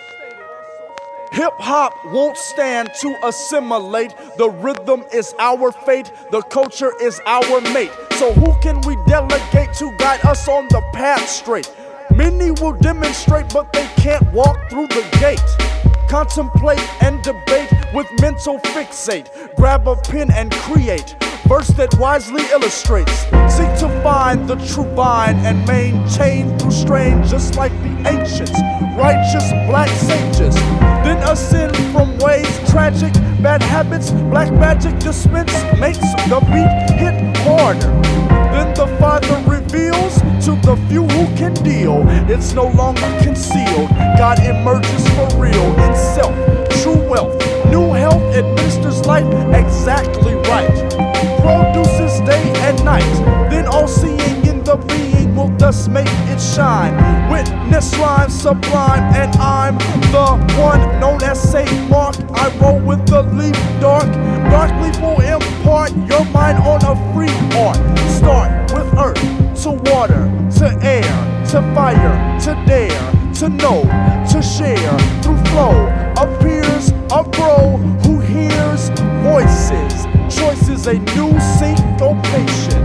hip-hop won't stand to assimilate. The rhythm is our fate, the culture is our mate. So who can we delegate to guide us on the path straight? Many will demonstrate, but they can't walk through the gate. Contemplate and debate with mental fixate. Grab a pen and create verse that wisely illustrates. Seek to find the true vine and maintain through strain, just like the ancients, righteous black sages. Then ascend from ways tragic, bad habits, black magic dispense makes the beat hit harder. Then the Father reveals to the few who can deal. It's no longer concealed. God emerges for real in self, true wealth, new health, administers life exactly right. Produces day and night, then all seeing in the being will thus make it shine. Witness rhyme sublime, and I'm the one known as Saint Mark. I roll with the leaf dark. Dark leaf will impart your mind on a free art. Start with earth to water, to air, to fire, to dare, to know, to share. Through flow appears a bro who hears voices. Choice is a new syncopation.